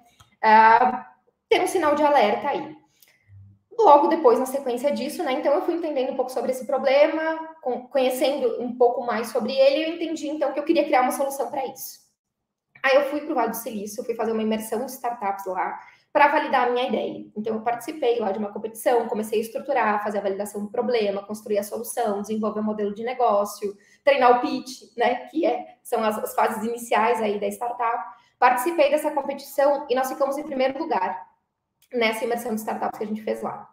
ter um sinal de alerta aí. Logo depois, na sequência disso, né, então eu fui entendendo um pouco sobre esse problema, conhecendo um pouco mais sobre ele, e eu entendi, então, que eu queria criar uma solução para isso. Aí eu fui para o Vale do Silício, fui fazer uma imersão de startups lá, para validar a minha ideia. Então, eu participei lá de uma competição, comecei a estruturar, fazer a validação do problema, construir a solução, desenvolver o modelo de negócio, treinar o pitch, né, que são as fases iniciais aí da startup. Participei dessa competição e nós ficamos em primeiro lugar nessa imersão de startups que a gente fez lá.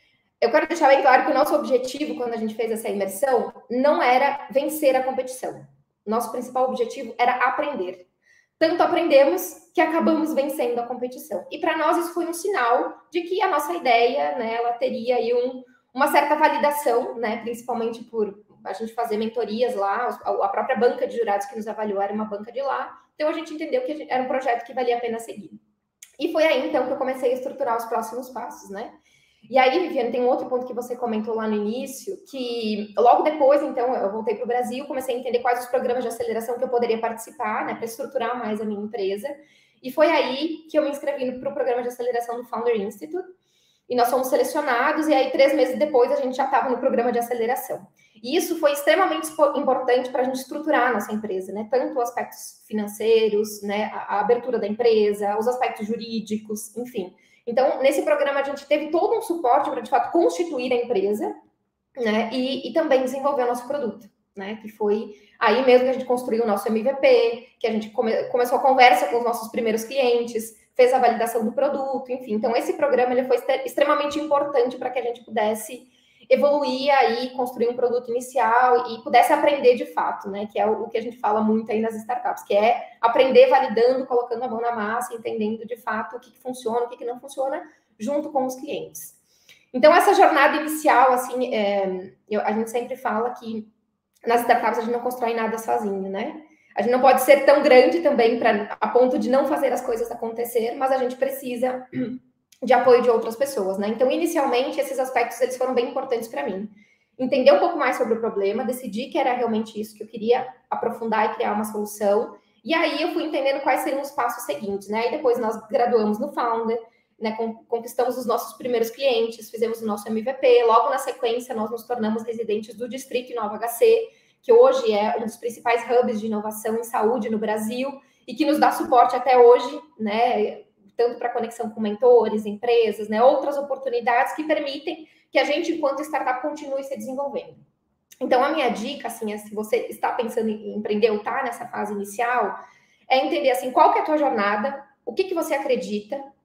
Eu quero deixar bem claro que o nosso objetivo, quando a gente fez essa imersão, não era vencer a competição. Nosso principal objetivo era aprender. Tanto aprendemos que acabamos vencendo a competição. E para nós isso foi um sinal de que a nossa ideia, né, ela teria aí uma certa validação, né, principalmente por a gente fazer mentorias lá, a própria banca de jurados que nos avaliou era uma banca de lá, então a gente entendeu que era um projeto que valia a pena seguir. E foi aí, então, que eu comecei a estruturar os próximos passos, né? E aí, Viviane, tem um outro ponto que você comentou lá no início, que logo depois, então, eu voltei para o Brasil, comecei a entender quais os programas de aceleração que eu poderia participar, né, para estruturar mais a minha empresa. E foi aí que eu me inscrevi para o programa de aceleração do Founder Institute, e nós fomos selecionados, e aí 3 meses depois a gente já estava no programa de aceleração. E isso foi extremamente importante para a gente estruturar a nossa empresa, né? Tanto os aspectos financeiros, né, a abertura da empresa, os aspectos jurídicos, enfim. Então, nesse programa, a gente teve todo um suporte para, de fato, constituir a empresa, né, e também desenvolver o nosso produto, né, que foi aí mesmo que a gente construiu o nosso MVP, que a gente começou a conversa com os nossos primeiros clientes, fez a validação do produto, enfim. Então, esse programa ele foi extremamente importante para que a gente pudesse evoluir aí, construir um produto inicial e pudesse aprender de fato, né? Que é o que a gente fala muito aí nas startups, que é aprender validando, colocando a mão na massa, entendendo de fato o que funciona, o que não funciona, junto com os clientes. Então, essa jornada inicial, assim, a gente sempre fala que nas startups a gente não constrói nada sozinho, né? A gente não pode ser tão grande também a ponto de não fazer as coisas acontecer, mas a gente precisa de apoio de outras pessoas, né? Então, inicialmente, esses aspectos eles foram bem importantes para mim. Entender um pouco mais sobre o problema, decidir que era realmente isso que eu queria aprofundar e criar uma solução. E aí eu fui entendendo quais seriam os passos seguintes, né? E depois nós graduamos no Founder, né? Conquistamos os nossos primeiros clientes, fizemos o nosso MVP. Logo na sequência, nós nos tornamos residentes do Distrito Nova HC, que hoje é um dos principais hubs de inovação em saúde no Brasil e que nos dá suporte até hoje, né? Tanto para conexão com mentores, empresas, né, outras oportunidades que permitem que a gente, enquanto startup, continue se desenvolvendo. Então, a minha dica, assim, se você está pensando em empreender ou está nessa fase inicial, é entender, assim, qual que é a tua jornada, o que você acredita,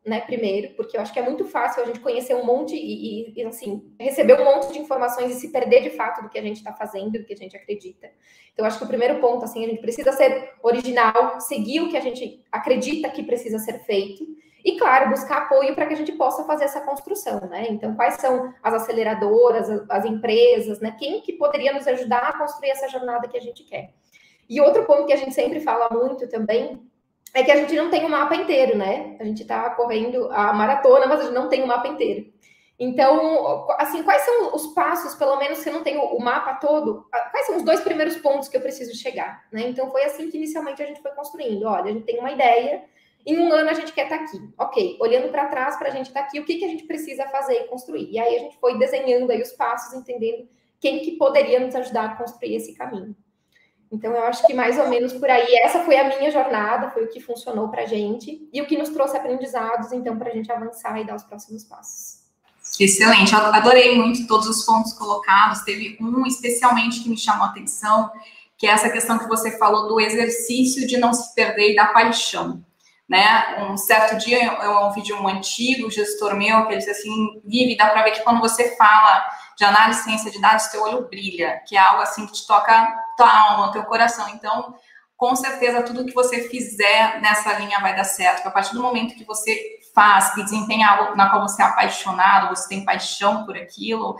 né, primeiro, porque eu acho que é muito fácil a gente conhecer um monte e assim, receber um monte de informações e se perder de fato do que a gente está fazendo, do que a gente acredita. Então, eu acho que o primeiro ponto, assim, a gente precisa ser original, seguir o que a gente acredita que precisa ser feito e, claro, buscar apoio para que a gente possa fazer essa construção, né? Então, quais são as aceleradoras, as empresas, né? Quem que poderia nos ajudar a construir essa jornada que a gente quer? E outro ponto que a gente sempre fala muito também é que a gente não tem um mapa inteiro, né? A gente está correndo a maratona, mas a gente não tem um mapa inteiro. Então, assim, quais são os passos, pelo menos se eu não tenho o mapa todo, quais são os 2 primeiros pontos que eu preciso chegar, né? Então, foi assim que inicialmente a gente foi construindo. Olha, a gente tem uma ideia, em 1 ano a gente quer estar aqui. Ok, olhando para trás para a gente estar aqui, o que a gente precisa fazer e construir? E aí a gente foi desenhando aí os passos, entendendo quem que poderia nos ajudar a construir esse caminho. Então, eu acho que mais ou menos por aí, essa foi a minha jornada, foi o que funcionou para a gente e o que nos trouxe aprendizados, então, para a gente avançar e dar os próximos passos. Excelente, eu adorei muito todos os pontos colocados. Teve um especialmente que me chamou a atenção, que é essa questão que você falou do exercício de não se perder e da paixão. Né? Um certo dia eu ouvi de um antigo gestor meu que ele disse assim: Vivi, dá para ver que quando você fala de análise e ciência de dados, teu olho brilha, que é algo assim que te toca tua alma, teu coração. Então, com certeza, tudo que você fizer nessa linha vai dar certo. Porque a partir do momento que você faz, que desempenha algo na qual você é apaixonado, você tem paixão por aquilo,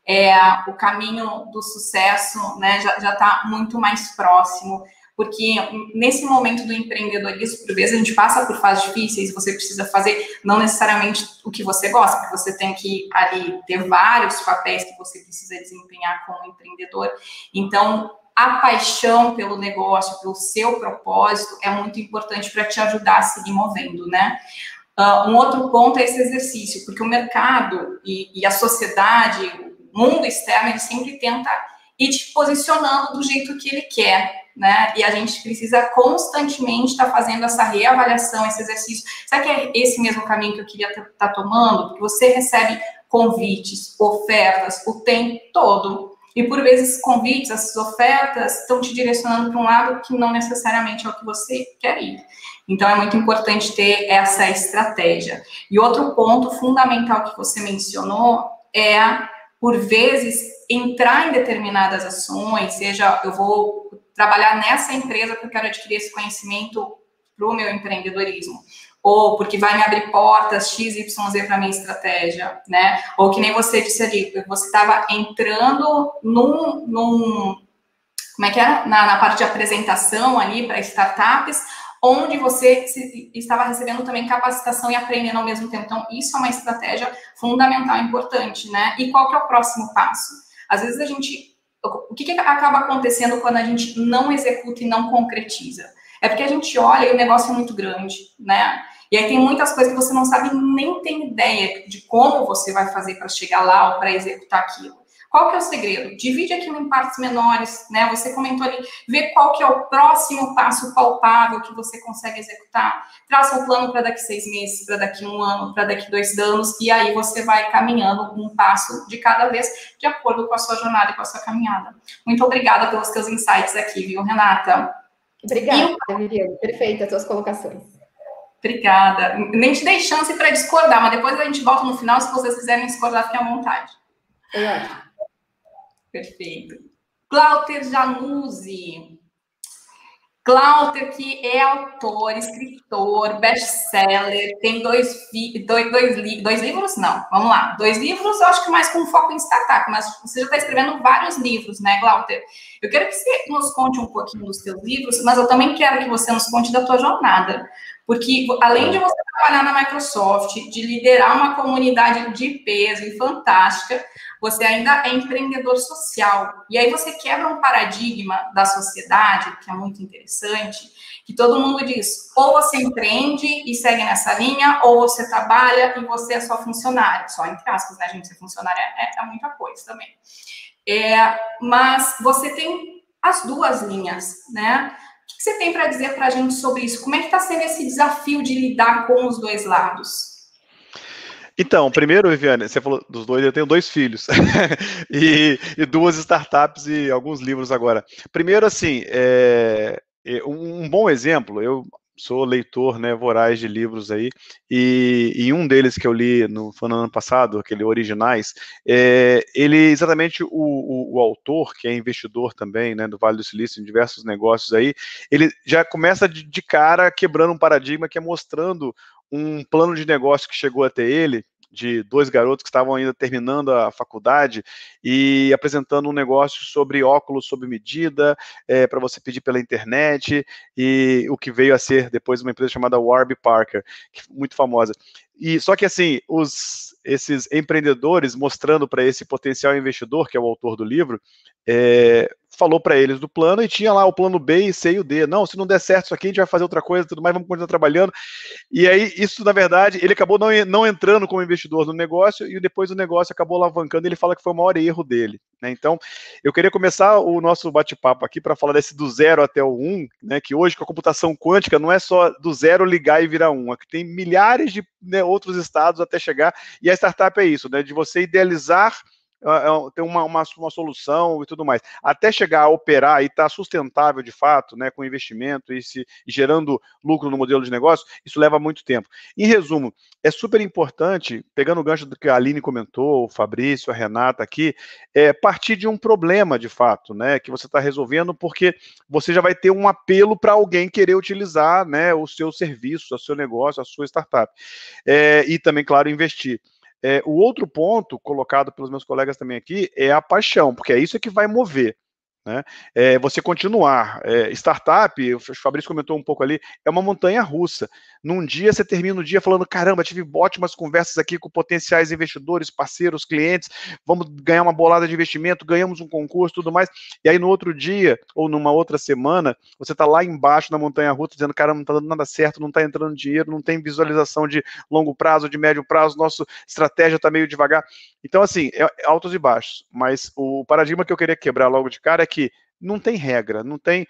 o caminho do sucesso, né, já está muito mais próximo. Porque nesse momento do empreendedorismo, por vezes a gente passa por fases difíceis, você precisa fazer não necessariamente o que você gosta, porque você tem que ali ter vários papéis que você precisa desempenhar como empreendedor. Então, a paixão pelo negócio, pelo seu propósito, é muito importante para te ajudar a seguir movendo, né? Um outro ponto é esse exercício, porque o mercado e a sociedade, o mundo externo, ele sempre tenta ir te posicionando do jeito que ele quer, né? E a gente precisa constantemente estar fazendo essa reavaliação, esse exercício. Será que é esse mesmo caminho que eu queria estar tomando? Porque você recebe convites, ofertas o tempo todo. E por vezes esses convites, essas ofertas estão te direcionando para um lado que não necessariamente é o que você quer ir. Então é muito importante ter essa estratégia. E outro ponto fundamental que você mencionou é, por vezes, entrar em determinadas ações, seja eu vou trabalhar nessa empresa porque eu quero adquirir esse conhecimento para o meu empreendedorismo, ou porque vai me abrir portas XYZ para a minha estratégia, né? Ou que nem você disse ali, você estava entrando como é que era? Na parte de apresentação ali para startups, onde você estava recebendo também capacitação e aprendendo ao mesmo tempo. Então, isso é uma estratégia fundamental, importante, né? E qual que é o próximo passo? Às vezes o que acaba acontecendo quando a gente não executa e não concretiza? É porque a gente olha e o negócio é muito grande, né? E aí tem muitas coisas que você não sabe, nem tem ideia de como você vai fazer para chegar lá ou para executar aquilo. Qual que é o segredo? Divide aquilo em partes menores, né? Você comentou ali, vê qual que é o próximo passo palpável que você consegue executar. Traça um plano para daqui 6 meses, para daqui 1 ano, para daqui 2 anos, e aí você vai caminhando um passo de cada vez, de acordo com a sua jornada e com a sua caminhada. Muito obrigada pelos teus insights aqui, viu, Renata? Obrigada, Viviane. Perfeita as suas colocações. Obrigada. Nem te dei chance para discordar, mas depois a gente volta no final, se vocês quiserem discordar, fiquem à vontade. Foi ótimo. Perfeito. Glauter Januzzi. Glauter, que é autor, escritor, best-seller, tem 2 livros? Não, vamos lá. 2 livros, eu acho que mais com foco em startup, mas você já está escrevendo vários livros, né, Glauter? Eu quero que você nos conte um pouquinho dos teus livros, mas eu também quero que você nos conte da tua jornada. Porque, além de você trabalhar na Microsoft, de liderar uma comunidade de peso e fantástica, você ainda é empreendedor social. E aí você quebra um paradigma da sociedade, que é muito interessante, que todo mundo diz, ou você empreende e segue nessa linha, ou você trabalha e você é só funcionário. Só entre aspas, né, gente? Ser funcionário é muita coisa também. Mas você tem as 2 linhas, né? O que você tem para dizer para a gente sobre isso? Como é que está sendo esse desafio de lidar com os 2 lados? Então, primeiro, Viviane, você falou dos 2, eu tenho 2 filhos e 2 startups e alguns livros agora. Primeiro, assim, um bom exemplo, eu sou leitor, né, voraz de livros aí, e um deles que eu li no ano passado, aquele Originais, ele, exatamente o autor, que é investidor também, né, do Vale do Silício, em diversos negócios aí, ele já começa de cara quebrando um paradigma, que é mostrando um plano de negócio que chegou até ele, de 2 garotos que estavam ainda terminando a faculdade e apresentando um negócio sobre óculos sob medida, para você pedir pela internet, e o que veio a ser depois uma empresa chamada Warby Parker, muito famosa. E só que assim, esses empreendedores, mostrando para esse potencial investidor, que é o autor do livro, falou para eles do plano, e tinha lá o plano B, C e o D. Não, se não der certo isso aqui, a gente vai fazer outra coisa, tudo mais, vamos continuar trabalhando. E aí, isso, na verdade, ele acabou não entrando como investidor no negócio, e depois o negócio acabou alavancando, e ele fala que foi o maior erro dele, né? Então, eu queria começar o nosso bate-papo aqui para falar desse do 0 até o 1, né, que hoje, com a computação quântica, não é só do 0 ligar e virar 1, aqui tem milhares de, né, outros estados até chegar, e a startup é isso, né, de você idealizar, ter uma solução e tudo mais, até chegar a operar e estar sustentável de fato, né, com investimento e gerando lucro no modelo de negócio, isso leva muito tempo. Em resumo, é super importante, pegando o gancho do que a Aline comentou, o Fabrício, a Renata aqui, partir de um problema de fato, né, que você está resolvendo, porque você já vai ter um apelo para alguém querer utilizar, né, o seu serviço, o seu negócio, a sua startup. E também, claro, investir. O outro ponto, colocado pelos meus colegas também aqui, é a paixão, porque é isso que vai mover, né? Você continuar. Startup, o Fabrício comentou um pouco ali, é uma montanha russa. Num dia você termina o dia falando, caramba, tive ótimas conversas aqui com potenciais investidores, parceiros, clientes, vamos ganhar uma bolada de investimento, ganhamos um concurso, tudo mais, e aí no outro dia, ou numa outra semana, você está lá embaixo na montanha russa, dizendo, caramba, não está dando nada certo, não está entrando dinheiro, não tem visualização de longo prazo, de médio prazo, nossa estratégia está meio devagar. Então, assim, altos e baixos, mas o paradigma que eu queria quebrar logo de cara é que não tem regra, não tem...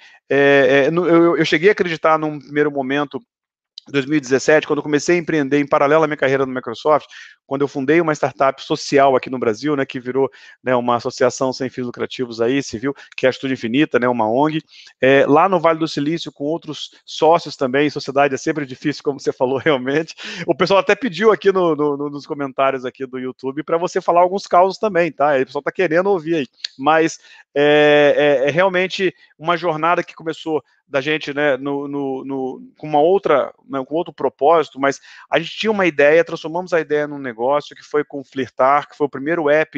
eu cheguei a acreditar num primeiro momento, em 2017, quando eu comecei a empreender em paralelo à minha carreira no Microsoft, quando eu fundei uma startup social aqui no Brasil, né, que virou, né, uma associação sem fins lucrativos aí, civil, que é a Atitude Infinita, né, uma ONG, lá no Vale do Silício, com outros sócios também, sociedade é sempre difícil, como você falou, realmente. O pessoal até pediu aqui nos comentários aqui do YouTube para você falar alguns causos também, tá? O pessoal está querendo ouvir aí, mas é realmente uma jornada que começou da gente, né, com uma outra, né, com outro propósito, mas a gente tinha uma ideia, transformamos a ideia num negócio, que foi com o Flirtar, que foi o primeiro app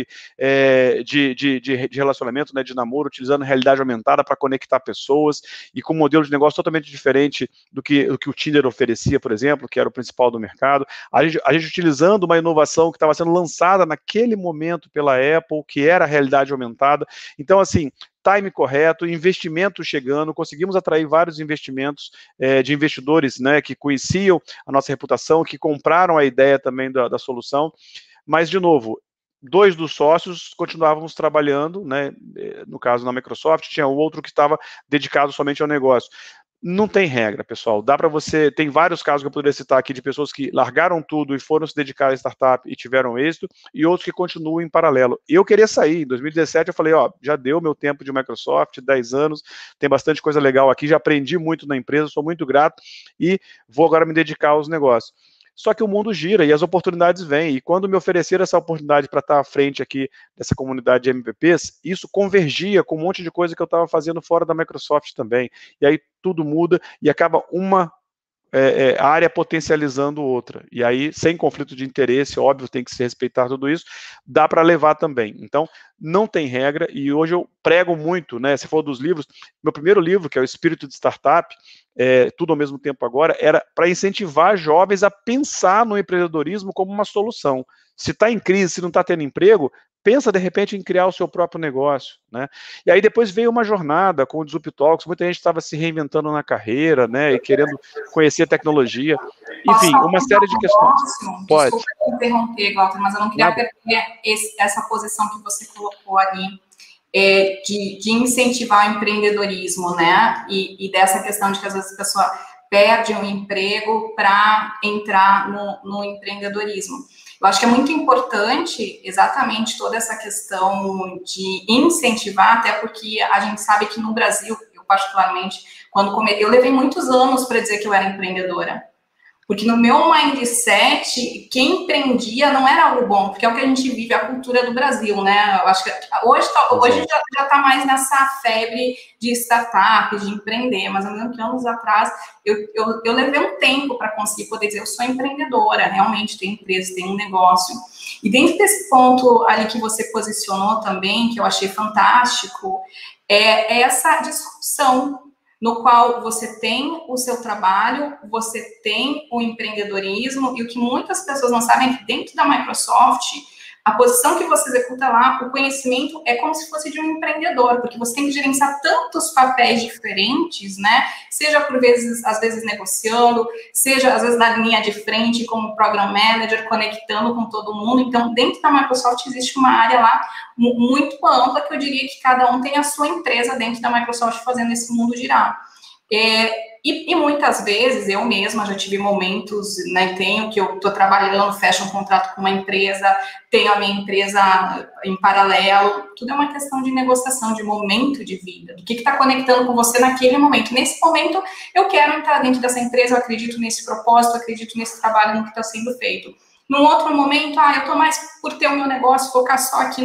de relacionamento, né, de namoro, utilizando realidade aumentada para conectar pessoas, e com um modelo de negócio totalmente diferente do que o Tinder oferecia, por exemplo, que era o principal do mercado. A gente utilizando uma inovação que estava sendo lançada naquele momento pela Apple, que era a realidade aumentada. Então, assim, time correto, investimento chegando, conseguimos atrair vários investimentos de investidores, né, que conheciam a nossa reputação, que compraram a ideia também da solução, mas, de novo, 2 dos sócios continuávamos trabalhando, né, no caso na Microsoft, tinha o outro que estava dedicado somente ao negócio. Não tem regra, pessoal. Dá para você... Tem vários casos que eu poderia citar aqui de pessoas que largaram tudo e foram se dedicar à startup e tiveram êxito, e outros que continuam em paralelo. Eu queria sair. Em 2017 eu falei, ó, já deu meu tempo de Microsoft, 10 anos, tem bastante coisa legal aqui, já aprendi muito na empresa, sou muito grato e vou agora me dedicar aos negócios. Só que o mundo gira e as oportunidades vêm, e quando me ofereceram essa oportunidade para estar à frente aqui dessa comunidade de MVPs, isso convergia com um monte de coisa que eu estava fazendo fora da Microsoft também, e aí tudo muda e acaba uma área potencializando outra, e aí sem conflito de interesse, óbvio, tem que se respeitar tudo isso, dá para levar também. Então, não tem regra, e hoje eu prego muito, né, se for dos livros, meu primeiro livro, que é o Espírito de Startup, tudo ao mesmo tempo agora, era para incentivar jovens a pensar no empreendedorismo como uma solução. Se está em crise, se não está tendo emprego, pensa, de repente, em criar o seu próprio negócio, né? E aí depois veio uma jornada com o Disrupt Talks, muita gente estava se reinventando na carreira, né, e querendo conhecer a tecnologia. Enfim, uma série de questões. Pode. Desculpa interromper, Walter, mas eu não queria perder essa posição que você colocou ali, de incentivar o empreendedorismo, né? E dessa questão de que às vezes a pessoa perde um emprego para entrar no empreendedorismo. Eu acho que é muito importante exatamente toda essa questão de incentivar, até porque a gente sabe que no Brasil, eu particularmente, eu levei muitos anos para dizer que eu era empreendedora. Porque no meu mindset, quem empreendia não era algo bom, porque é o que a gente vive, a cultura do Brasil, né? Eu acho que hoje já está mais nessa febre de startup, de empreender, mas eu lembro que anos atrás eu levei um tempo para conseguir poder dizer eu sou empreendedora, realmente tenho empresa, tenho um negócio. E dentro desse ponto ali que você posicionou também, que eu achei fantástico, é essa discussão no qual você tem o seu trabalho, você tem o empreendedorismo, e o que muitas pessoas não sabem é que dentro da Microsoft, a posição que você executa lá, o conhecimento é como se fosse de um empreendedor, porque você tem que gerenciar tantos papéis diferentes, né? Seja por vezes, às vezes negociando, seja às vezes na linha de frente como Program Manager, conectando com todo mundo. Então, dentro da Microsoft existe uma área lá muito ampla, que eu diria que cada um tem a sua empresa dentro da Microsoft fazendo esse mundo girar. E muitas vezes, eu mesma já tive momentos, né, tenho que eu estou trabalhando, fecho um contrato com uma empresa, tenho a minha empresa em paralelo, tudo é uma questão de negociação, de momento de vida, do que está conectando com você naquele momento. Nesse momento, eu quero entrar dentro dessa empresa, eu acredito nesse propósito, eu acredito nesse trabalho, no que está sendo feito. Num outro momento, eu tô mais por ter o meu negócio, focar só aqui,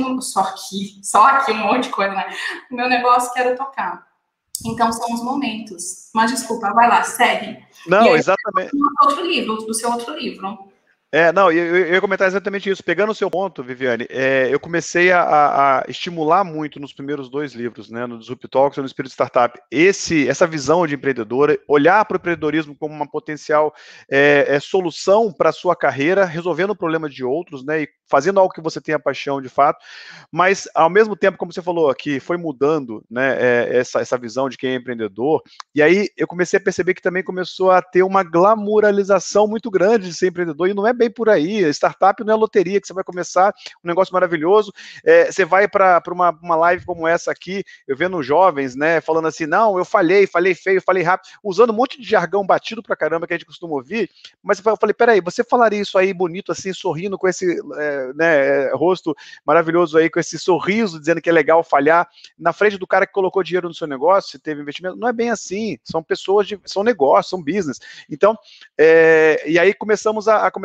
um monte de coisa, né? O meu negócio, quero tocar. Então, são os momentos. Mas, desculpa, vai lá, segue. Não, exatamente. Do seu outro livro. Não, eu ia comentar exatamente isso. Pegando o seu ponto, Viviane, eu comecei a estimular muito nos primeiros 2 livros, né, no Disruptalks e no Espírito Startup, essa visão de empreendedora, olhar para o empreendedorismo como uma potencial solução para a sua carreira, resolvendo o problema de outros, né, e fazendo algo que você tenha paixão de fato, mas ao mesmo tempo, como você falou, que foi mudando, né, essa visão de quem é empreendedor, e aí eu comecei a perceber que também começou a ter uma glamuralização muito grande de ser empreendedor, e não é bem por aí. Startup não é loteria que você vai começar um negócio maravilhoso, você vai para uma live como essa aqui, eu vendo jovens, né, falando assim, não, eu falei feio, falei rápido, usando um monte de jargão batido pra caramba que a gente costuma ouvir, mas eu falei, peraí, você falaria isso aí bonito assim, sorrindo com esse rosto maravilhoso aí, com esse sorriso, dizendo que é legal falhar, na frente do cara que colocou dinheiro no seu negócio, se teve investimento? Não é bem assim, são pessoas, são negócios, são business. Então, e aí começamos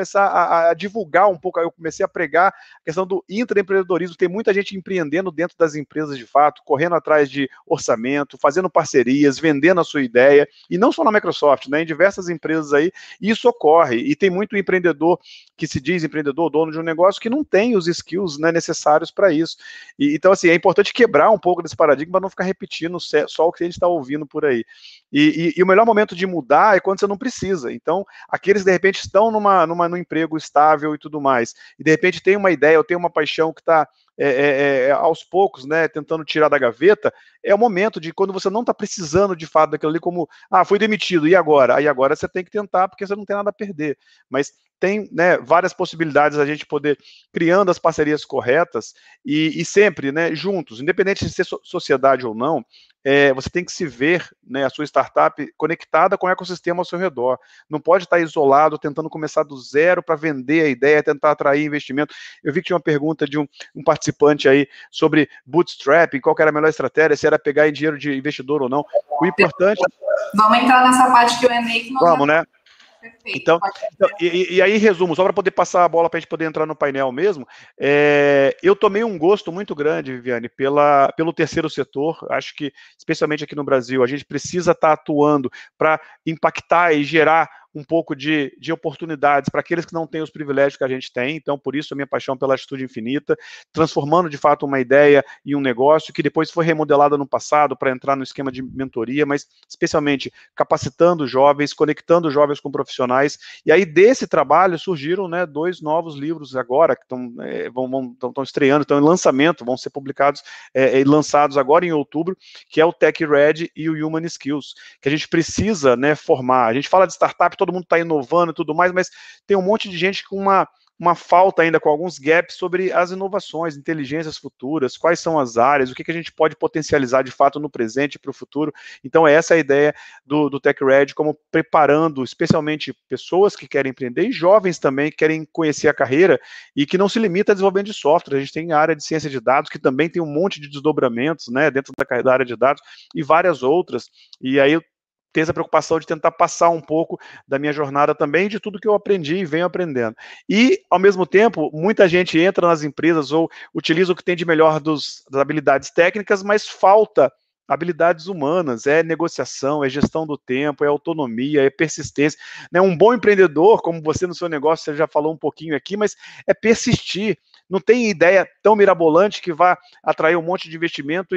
a divulgar um pouco, eu comecei a pregar a questão do intraempreendedorismo, tem muita gente empreendendo dentro das empresas de fato, correndo atrás de orçamento, fazendo parcerias, vendendo a sua ideia, e não só na Microsoft, né, em diversas empresas aí, isso ocorre, e tem muito empreendedor que se diz empreendedor, dono de um negócio, que não tem os skills, né, necessários para isso. Então, assim, é importante quebrar um pouco desse paradigma para não ficar repetindo só o que a gente está ouvindo por aí. E o melhor momento de mudar é quando você não precisa. Então, aqueles que de repente estão num emprego estável e tudo mais, e de repente tem uma ideia, ou tem uma paixão que está aos poucos, né, tentando tirar da gaveta, é o momento de quando você não está precisando de fato daquilo ali, como, fui demitido, e agora? Aí agora você tem que tentar, porque você não tem nada a perder. Mas tem, né, várias possibilidades a gente poder criando as parcerias corretas e sempre, né, juntos, independente de ser sociedade ou não, você tem que se ver, né, a sua startup conectada com o ecossistema ao seu redor. Não pode estar isolado, tentando começar do zero para vender a ideia, tentar atrair investimento. Eu vi que tinha uma pergunta de um participante aí sobre bootstrapping, qual que era a melhor estratégia, se era pegar em dinheiro de investidor ou não. O importante... Vamos entrar nessa parte que eu Q&A que nós vamos, né? Então, e aí, resumo, só para poder passar a bola para a gente poder entrar no painel mesmo, eu tomei um gosto muito grande, Viviane, pelo terceiro setor. Acho que, especialmente aqui no Brasil, a gente precisa estar atuando para impactar e gerar um pouco de oportunidades para aqueles que não têm os privilégios que a gente tem. Então, por isso, a minha paixão pela Atitude Infinita, transformando, de fato, uma ideia em um negócio que depois foi remodelada no passado para entrar no esquema de mentoria, mas, especialmente, capacitando jovens, conectando jovens com profissionais. E aí, desse trabalho, surgiram, né, 2 novos livros agora, que estão estreando, estão em lançamento, vão ser publicados e lançados agora em outubro, que é o Tech Red e o Human Skills, que a gente precisa, né, formar. A gente fala de startup, todo mundo está inovando e tudo mais, mas tem um monte de gente com uma falta ainda com alguns gaps sobre as inovações, inteligências futuras, quais são as áreas, o que a gente pode potencializar de fato no presente e para o futuro. Então, essa é a ideia do TechRed, como preparando especialmente pessoas que querem empreender e jovens também que querem conhecer a carreira e que não se limita a desenvolvimento de software. A gente tem a área de ciência de dados, que também tem um monte de desdobramentos, né, dentro da área de dados e várias outras. E aí eu tenho essa preocupação de tentar passar um pouco da minha jornada também, de tudo que eu aprendi e venho aprendendo. E, ao mesmo tempo, muita gente entra nas empresas ou utiliza o que tem de melhor das habilidades técnicas, mas falta habilidades humanas, é negociação, é gestão do tempo, é autonomia, é persistência. Né? Um bom empreendedor, como você no seu negócio, você já falou um pouquinho aqui, mas é persistir. Não tem ideia tão mirabolante que vá atrair um monte de investimento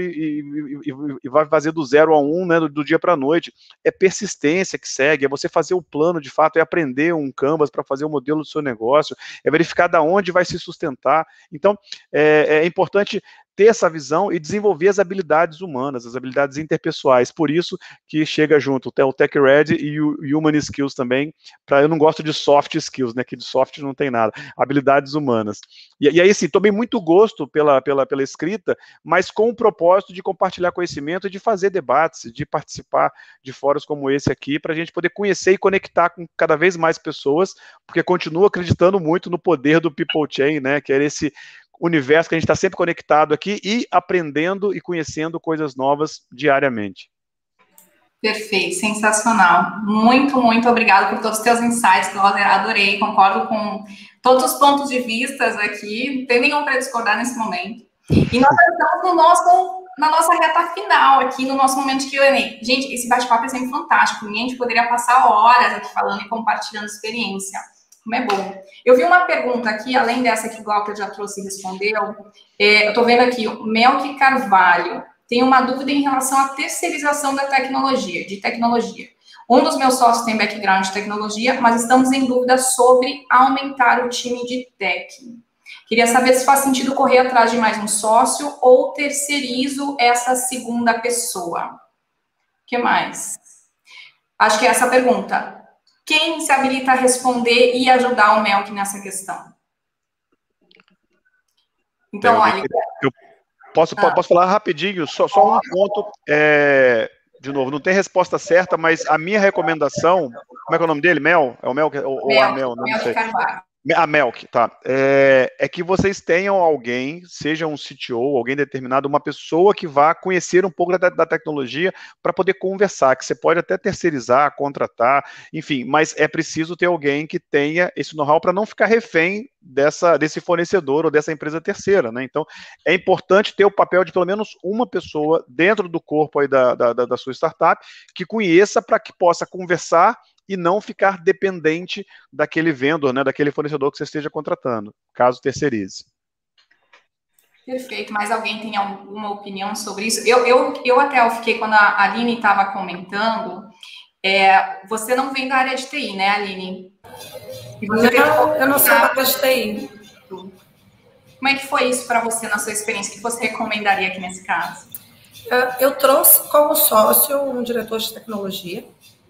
e vai fazer do 0 a 1, né, do dia para a noite. É persistência que segue, é você fazer o plano de fato, é aprender um Canvas para fazer o modelo do seu negócio, é verificar da onde vai se sustentar. Então, é importante ter essa visão e desenvolver as habilidades humanas, as habilidades interpessoais. Por isso que chega junto o TechRed e o Human Skills também. Eu não gosto de soft skills, né? Que de soft não tem nada. Habilidades humanas. E aí, sim, tomei muito gosto pela escrita, mas com o propósito de compartilhar conhecimento e de fazer debates, de participar de fóruns como esse aqui, para a gente poder conhecer e conectar com cada vez mais pessoas, porque continuo acreditando muito no poder do People Chain, né? Que é esse universo que a gente está sempre conectado aqui e aprendendo e conhecendo coisas novas diariamente. Perfeito, sensacional. Muito, muito obrigada por todos os teus insights, Glauter, adorei, concordo com todos os pontos de vista aqui, não tem nenhum para discordar nesse momento. E nós estamos na nossa reta final aqui, no nosso momento de Q&A. Gente, esse bate-papo é sempre fantástico, a gente poderia passar horas aqui falando e compartilhando experiência. Como é bom. Eu vi uma pergunta aqui, além dessa que o Glauter já trouxe e respondeu. Eu estou vendo aqui, o Melk Carvalho tem uma dúvida em relação à terceirização da tecnologia, Um dos meus sócios tem background de tecnologia, mas estamos em dúvida sobre aumentar o time de tech. Queria saber se faz sentido correr atrás de mais um sócio ou terceirizo essa segunda pessoa. O que mais? Acho que é essa a pergunta. Quem se habilita a responder e ajudar o Melk nessa questão? Então, olha... Eu posso falar rapidinho, só um ponto. De novo, não tem resposta certa, mas a minha recomendação... Como é que é o nome dele? Mel? É o Mel ou a Mel? Não sei. A Melk, tá. É que vocês tenham alguém, seja um CTO, alguém determinado, uma pessoa que vá conhecer um pouco da tecnologia para poder conversar, que você pode até terceirizar, contratar, enfim, mas é preciso ter alguém que tenha esse know-how para não ficar refém desse fornecedor ou dessa empresa terceira, né? Então, é importante ter o papel de pelo menos uma pessoa dentro do corpo aí da sua startup que conheça para que possa conversar e não ficar dependente daquele vendedor, né, daquele fornecedor que você esteja contratando, caso terceirize. Perfeito. Mais alguém tem alguma opinião sobre isso? Eu até fiquei, quando a Aline estava comentando, você não vem da área de TI, né, Aline? Não, eu não sou da área de TI. Como é que foi isso para você, na sua experiência? O que você recomendaria aqui nesse caso? Eu trouxe como sócio um diretor de tecnologia,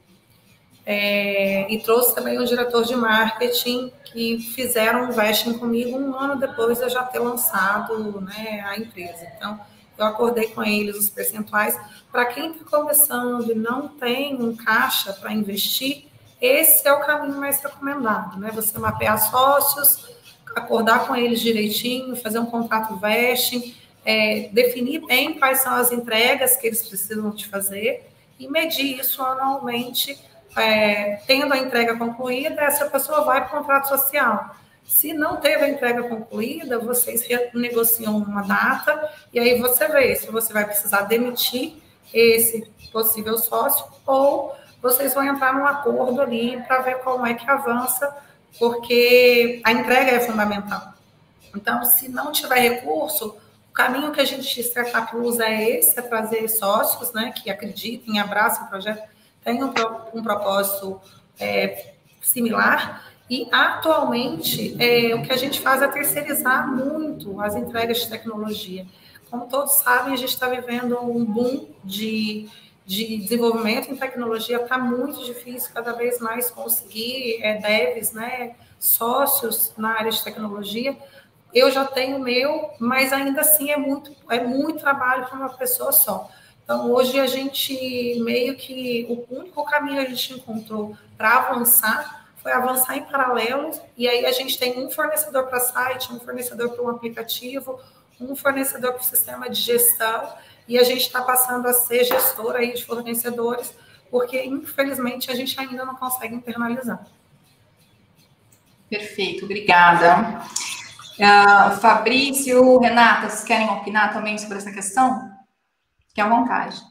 e trouxe também um diretor de marketing que fizeram um vesting comigo 1 ano depois de eu já ter lançado, né, a empresa. Então, eu acordei com eles os percentuais. Para quem está começando e não tem um caixa para investir, esse é o caminho mais recomendado, né? Você mapear sócios, acordar com eles direitinho, fazer um contrato vesting, definir bem quais são as entregas que eles precisam de fazer e medir isso anualmente. Tendo a entrega concluída, essa pessoa vai para o contrato social. Se não teve a entrega concluída, vocês negociam uma data e aí você vê se você vai precisar demitir esse possível sócio ou vocês vão entrar num acordo ali para ver como é que avança, porque a entrega é fundamental. Então, se não tiver recurso, o caminho que a gente de startup usa é esse, é trazer sócios, né, que acreditem, abracem o projeto, tem um propósito similar e, atualmente, o que a gente faz é terceirizar muito as entregas de tecnologia. Como todos sabem, a gente está vivendo um boom de desenvolvimento em tecnologia, está muito difícil cada vez mais conseguir devs, né, sócios na área de tecnologia. Eu já tenho o meu, mas ainda assim é muito trabalho para uma pessoa só. Então, hoje a gente meio que o único caminho que a gente encontrou para avançar foi avançar em paralelo, e aí a gente tem um fornecedor para site, um fornecedor para um aplicativo, um fornecedor para o sistema de gestão, e a gente está passando a ser gestor aí de fornecedores, porque, infelizmente, a gente ainda não consegue internalizar. Perfeito, obrigada. Fabrício, Renata, vocês querem opinar também sobre essa questão? Fique à vontade.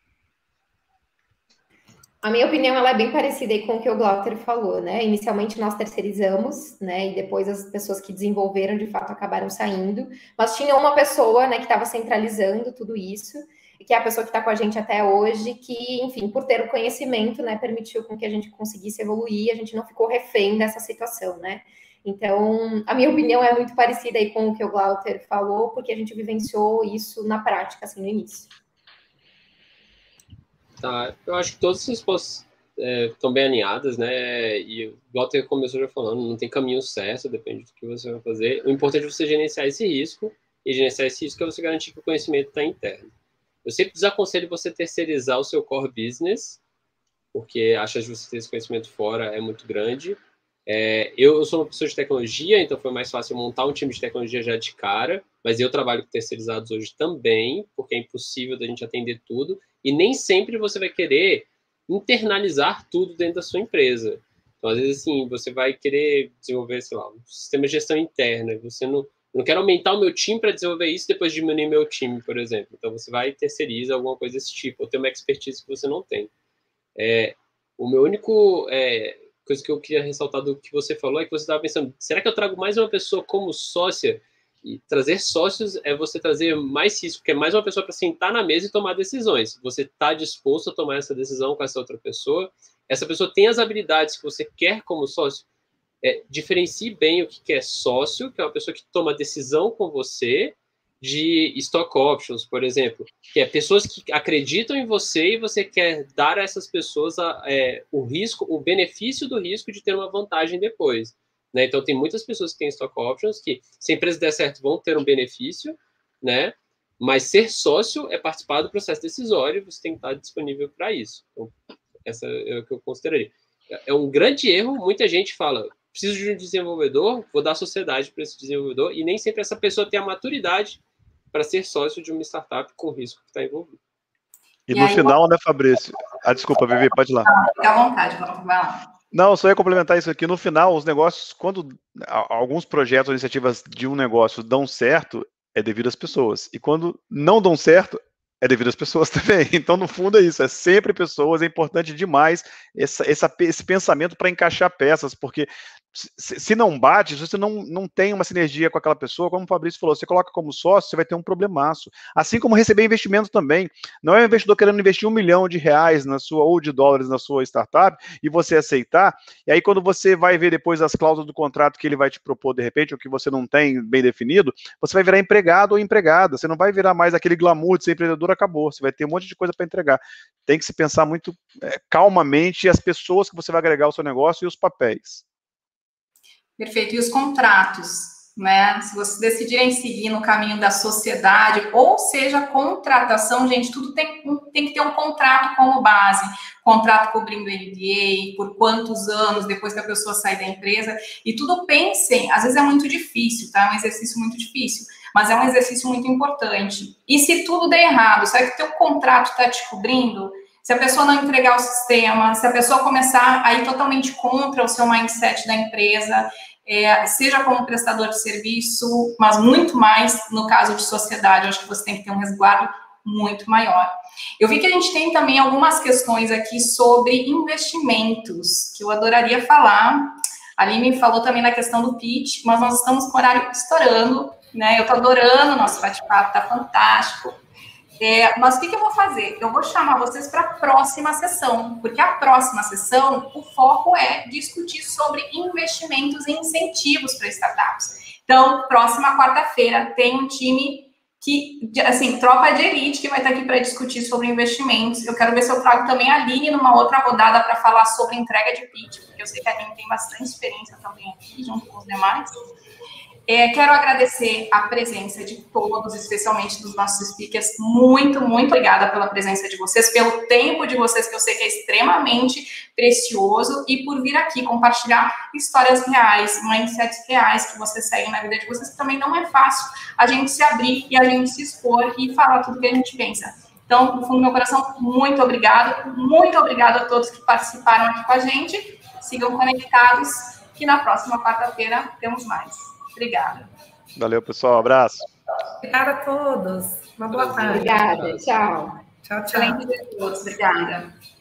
A minha opinião, ela é bem parecida aí com o que o Glauter falou, né? Inicialmente nós terceirizamos, né? E depois as pessoas que desenvolveram, de fato, acabaram saindo. Mas tinha uma pessoa, né, que estava centralizando tudo isso, que é a pessoa que está com a gente até hoje, que, enfim, por ter o conhecimento, né, permitiu com que a gente conseguisse evoluir, a gente não ficou refém dessa situação, né? Então, a minha opinião é muito parecida aí com o que o Glauter falou, porque a gente vivenciou isso na prática, assim, no início. Tá, eu acho que todas as respostas estão bem alinhadas, né? E o Glauter começou já falando, não tem caminho certo, depende do que você vai fazer. O importante é você gerenciar esse risco, e gerenciar esse risco é você garantir que o conhecimento está interno. Eu sempre desaconselho você terceirizar o seu core business, porque a chance de você ter esse conhecimento fora é muito grande. Eu sou uma pessoa de tecnologia, então foi mais fácil montar um time de tecnologia já de cara, mas eu trabalho com terceirizados hoje também, porque é impossível da gente atender tudo, e nem sempre você vai querer internalizar tudo dentro da sua empresa. Então, às vezes, assim, você vai querer desenvolver, sei lá, um sistema de gestão interna, você não quero aumentar o meu time para desenvolver isso e depois diminuir meu time, por exemplo. Então, você vai terceirizar alguma coisa desse tipo, ou ter uma expertise que você não tem. O meu único... coisa que eu queria ressaltar do que você falou é que você estava pensando, será que eu trago mais uma pessoa como sócia? E trazer sócios é você trazer mais risco, porque é mais uma pessoa para sentar na mesa e tomar decisões. Você está disposto a tomar essa decisão com essa outra pessoa? Essa pessoa tem as habilidades que você quer como sócio? Diferencie bem o que é sócio, que é uma pessoa que toma decisão com você, de stock options, por exemplo, que é pessoas que acreditam em você e você quer dar a essas pessoas o risco, o benefício do risco de ter uma vantagem depois, né? Então, tem muitas pessoas que têm stock options que, se a empresa der certo, vão ter um benefício, né? Mas ser sócio é participar do processo decisório e você tem que estar disponível para isso. Então, essa é o que eu consideraria. É um grande erro, muita gente fala, preciso de um desenvolvedor, vou dar sociedade para esse desenvolvedor, e nem sempre essa pessoa tem a maturidade para ser sócio de uma startup com o risco que está envolvido. E no final, né, Fabrício? Desculpa, Vivi, pode ir lá. Fica à vontade, vai lá. Não, só ia complementar isso aqui. No final, os negócios, quando alguns projetos ou iniciativas de um negócio dão certo, é devido às pessoas. E quando não dão certo, é devido às pessoas também. Então, no fundo, é isso. É sempre pessoas. É importante demais esse pensamento para encaixar peças, porque se não bate, se você não tem uma sinergia com aquela pessoa, como o Fabrício falou, você coloca como sócio, você vai ter um problemaço. Assim como receber investimento também. Não é um investidor querendo investir R$1 milhão na sua, ou de dólares na sua startup, e você aceitar, e aí quando você vai ver depois as cláusulas do contrato que ele vai te propor de repente, ou que você não tem bem definido, você vai virar empregado ou empregada. Você não vai virar mais aquele glamour de ser empreendedor, acabou. Você vai ter um monte de coisa para entregar. Tem que se pensar muito calmamente as pessoas que você vai agregar ao seu negócio e os papéis. Perfeito. E os contratos, né? Se vocês decidirem seguir no caminho da sociedade, ou seja, contratação, gente, tudo tem que ter um contrato como base. Contrato cobrindo NDA, por quantos anos depois que a pessoa sai da empresa. E tudo pensem, às vezes é muito difícil, tá? É um exercício muito difícil, mas é um exercício muito importante. E se tudo der errado, sabe que o teu contrato está te cobrindo? Se a pessoa não entregar o sistema, se a pessoa começar a ir totalmente contra o seu mindset da empresa, seja como prestador de serviço, mas muito mais no caso de sociedade, eu acho que você tem que ter um resguardo muito maior. Eu vi que a gente tem também algumas questões aqui sobre investimentos, que eu adoraria falar. A Aline falou também na questão do pitch, mas nós estamos com o horário estourando, né? Eu tô adorando, o nosso bate-papo tá fantástico. Mas o que eu vou fazer? Eu vou chamar vocês para a próxima sessão, porque a próxima sessão, o foco é discutir sobre investimentos e incentivos para startups. Então, próxima quarta-feira, tem um time que, assim, tropa de elite que vai estar aqui para discutir sobre investimentos. Eu quero ver se eu trago também a Aline numa outra rodada para falar sobre entrega de pitch, porque eu sei que a Aline tem bastante experiência também aqui, junto com os demais. Quero agradecer a presença de todos, especialmente dos nossos speakers. Muito, muito obrigada pela presença de vocês, pelo tempo de vocês, que eu sei que é extremamente precioso, e por vir aqui compartilhar histórias reais, mindsets reais que vocês seguem na vida de vocês, que também não é fácil a gente se abrir e a gente se expor e falar tudo que a gente pensa. Então, no fundo do meu coração, muito obrigada a todos que participaram aqui com a gente. Sigam conectados, que na próxima quarta-feira temos mais. Obrigada. Valeu, pessoal. Abraço. Obrigada a todos. Uma boa tarde. Obrigada. Tchau. Tchau, tchau. Excelente dia a todos. Obrigada.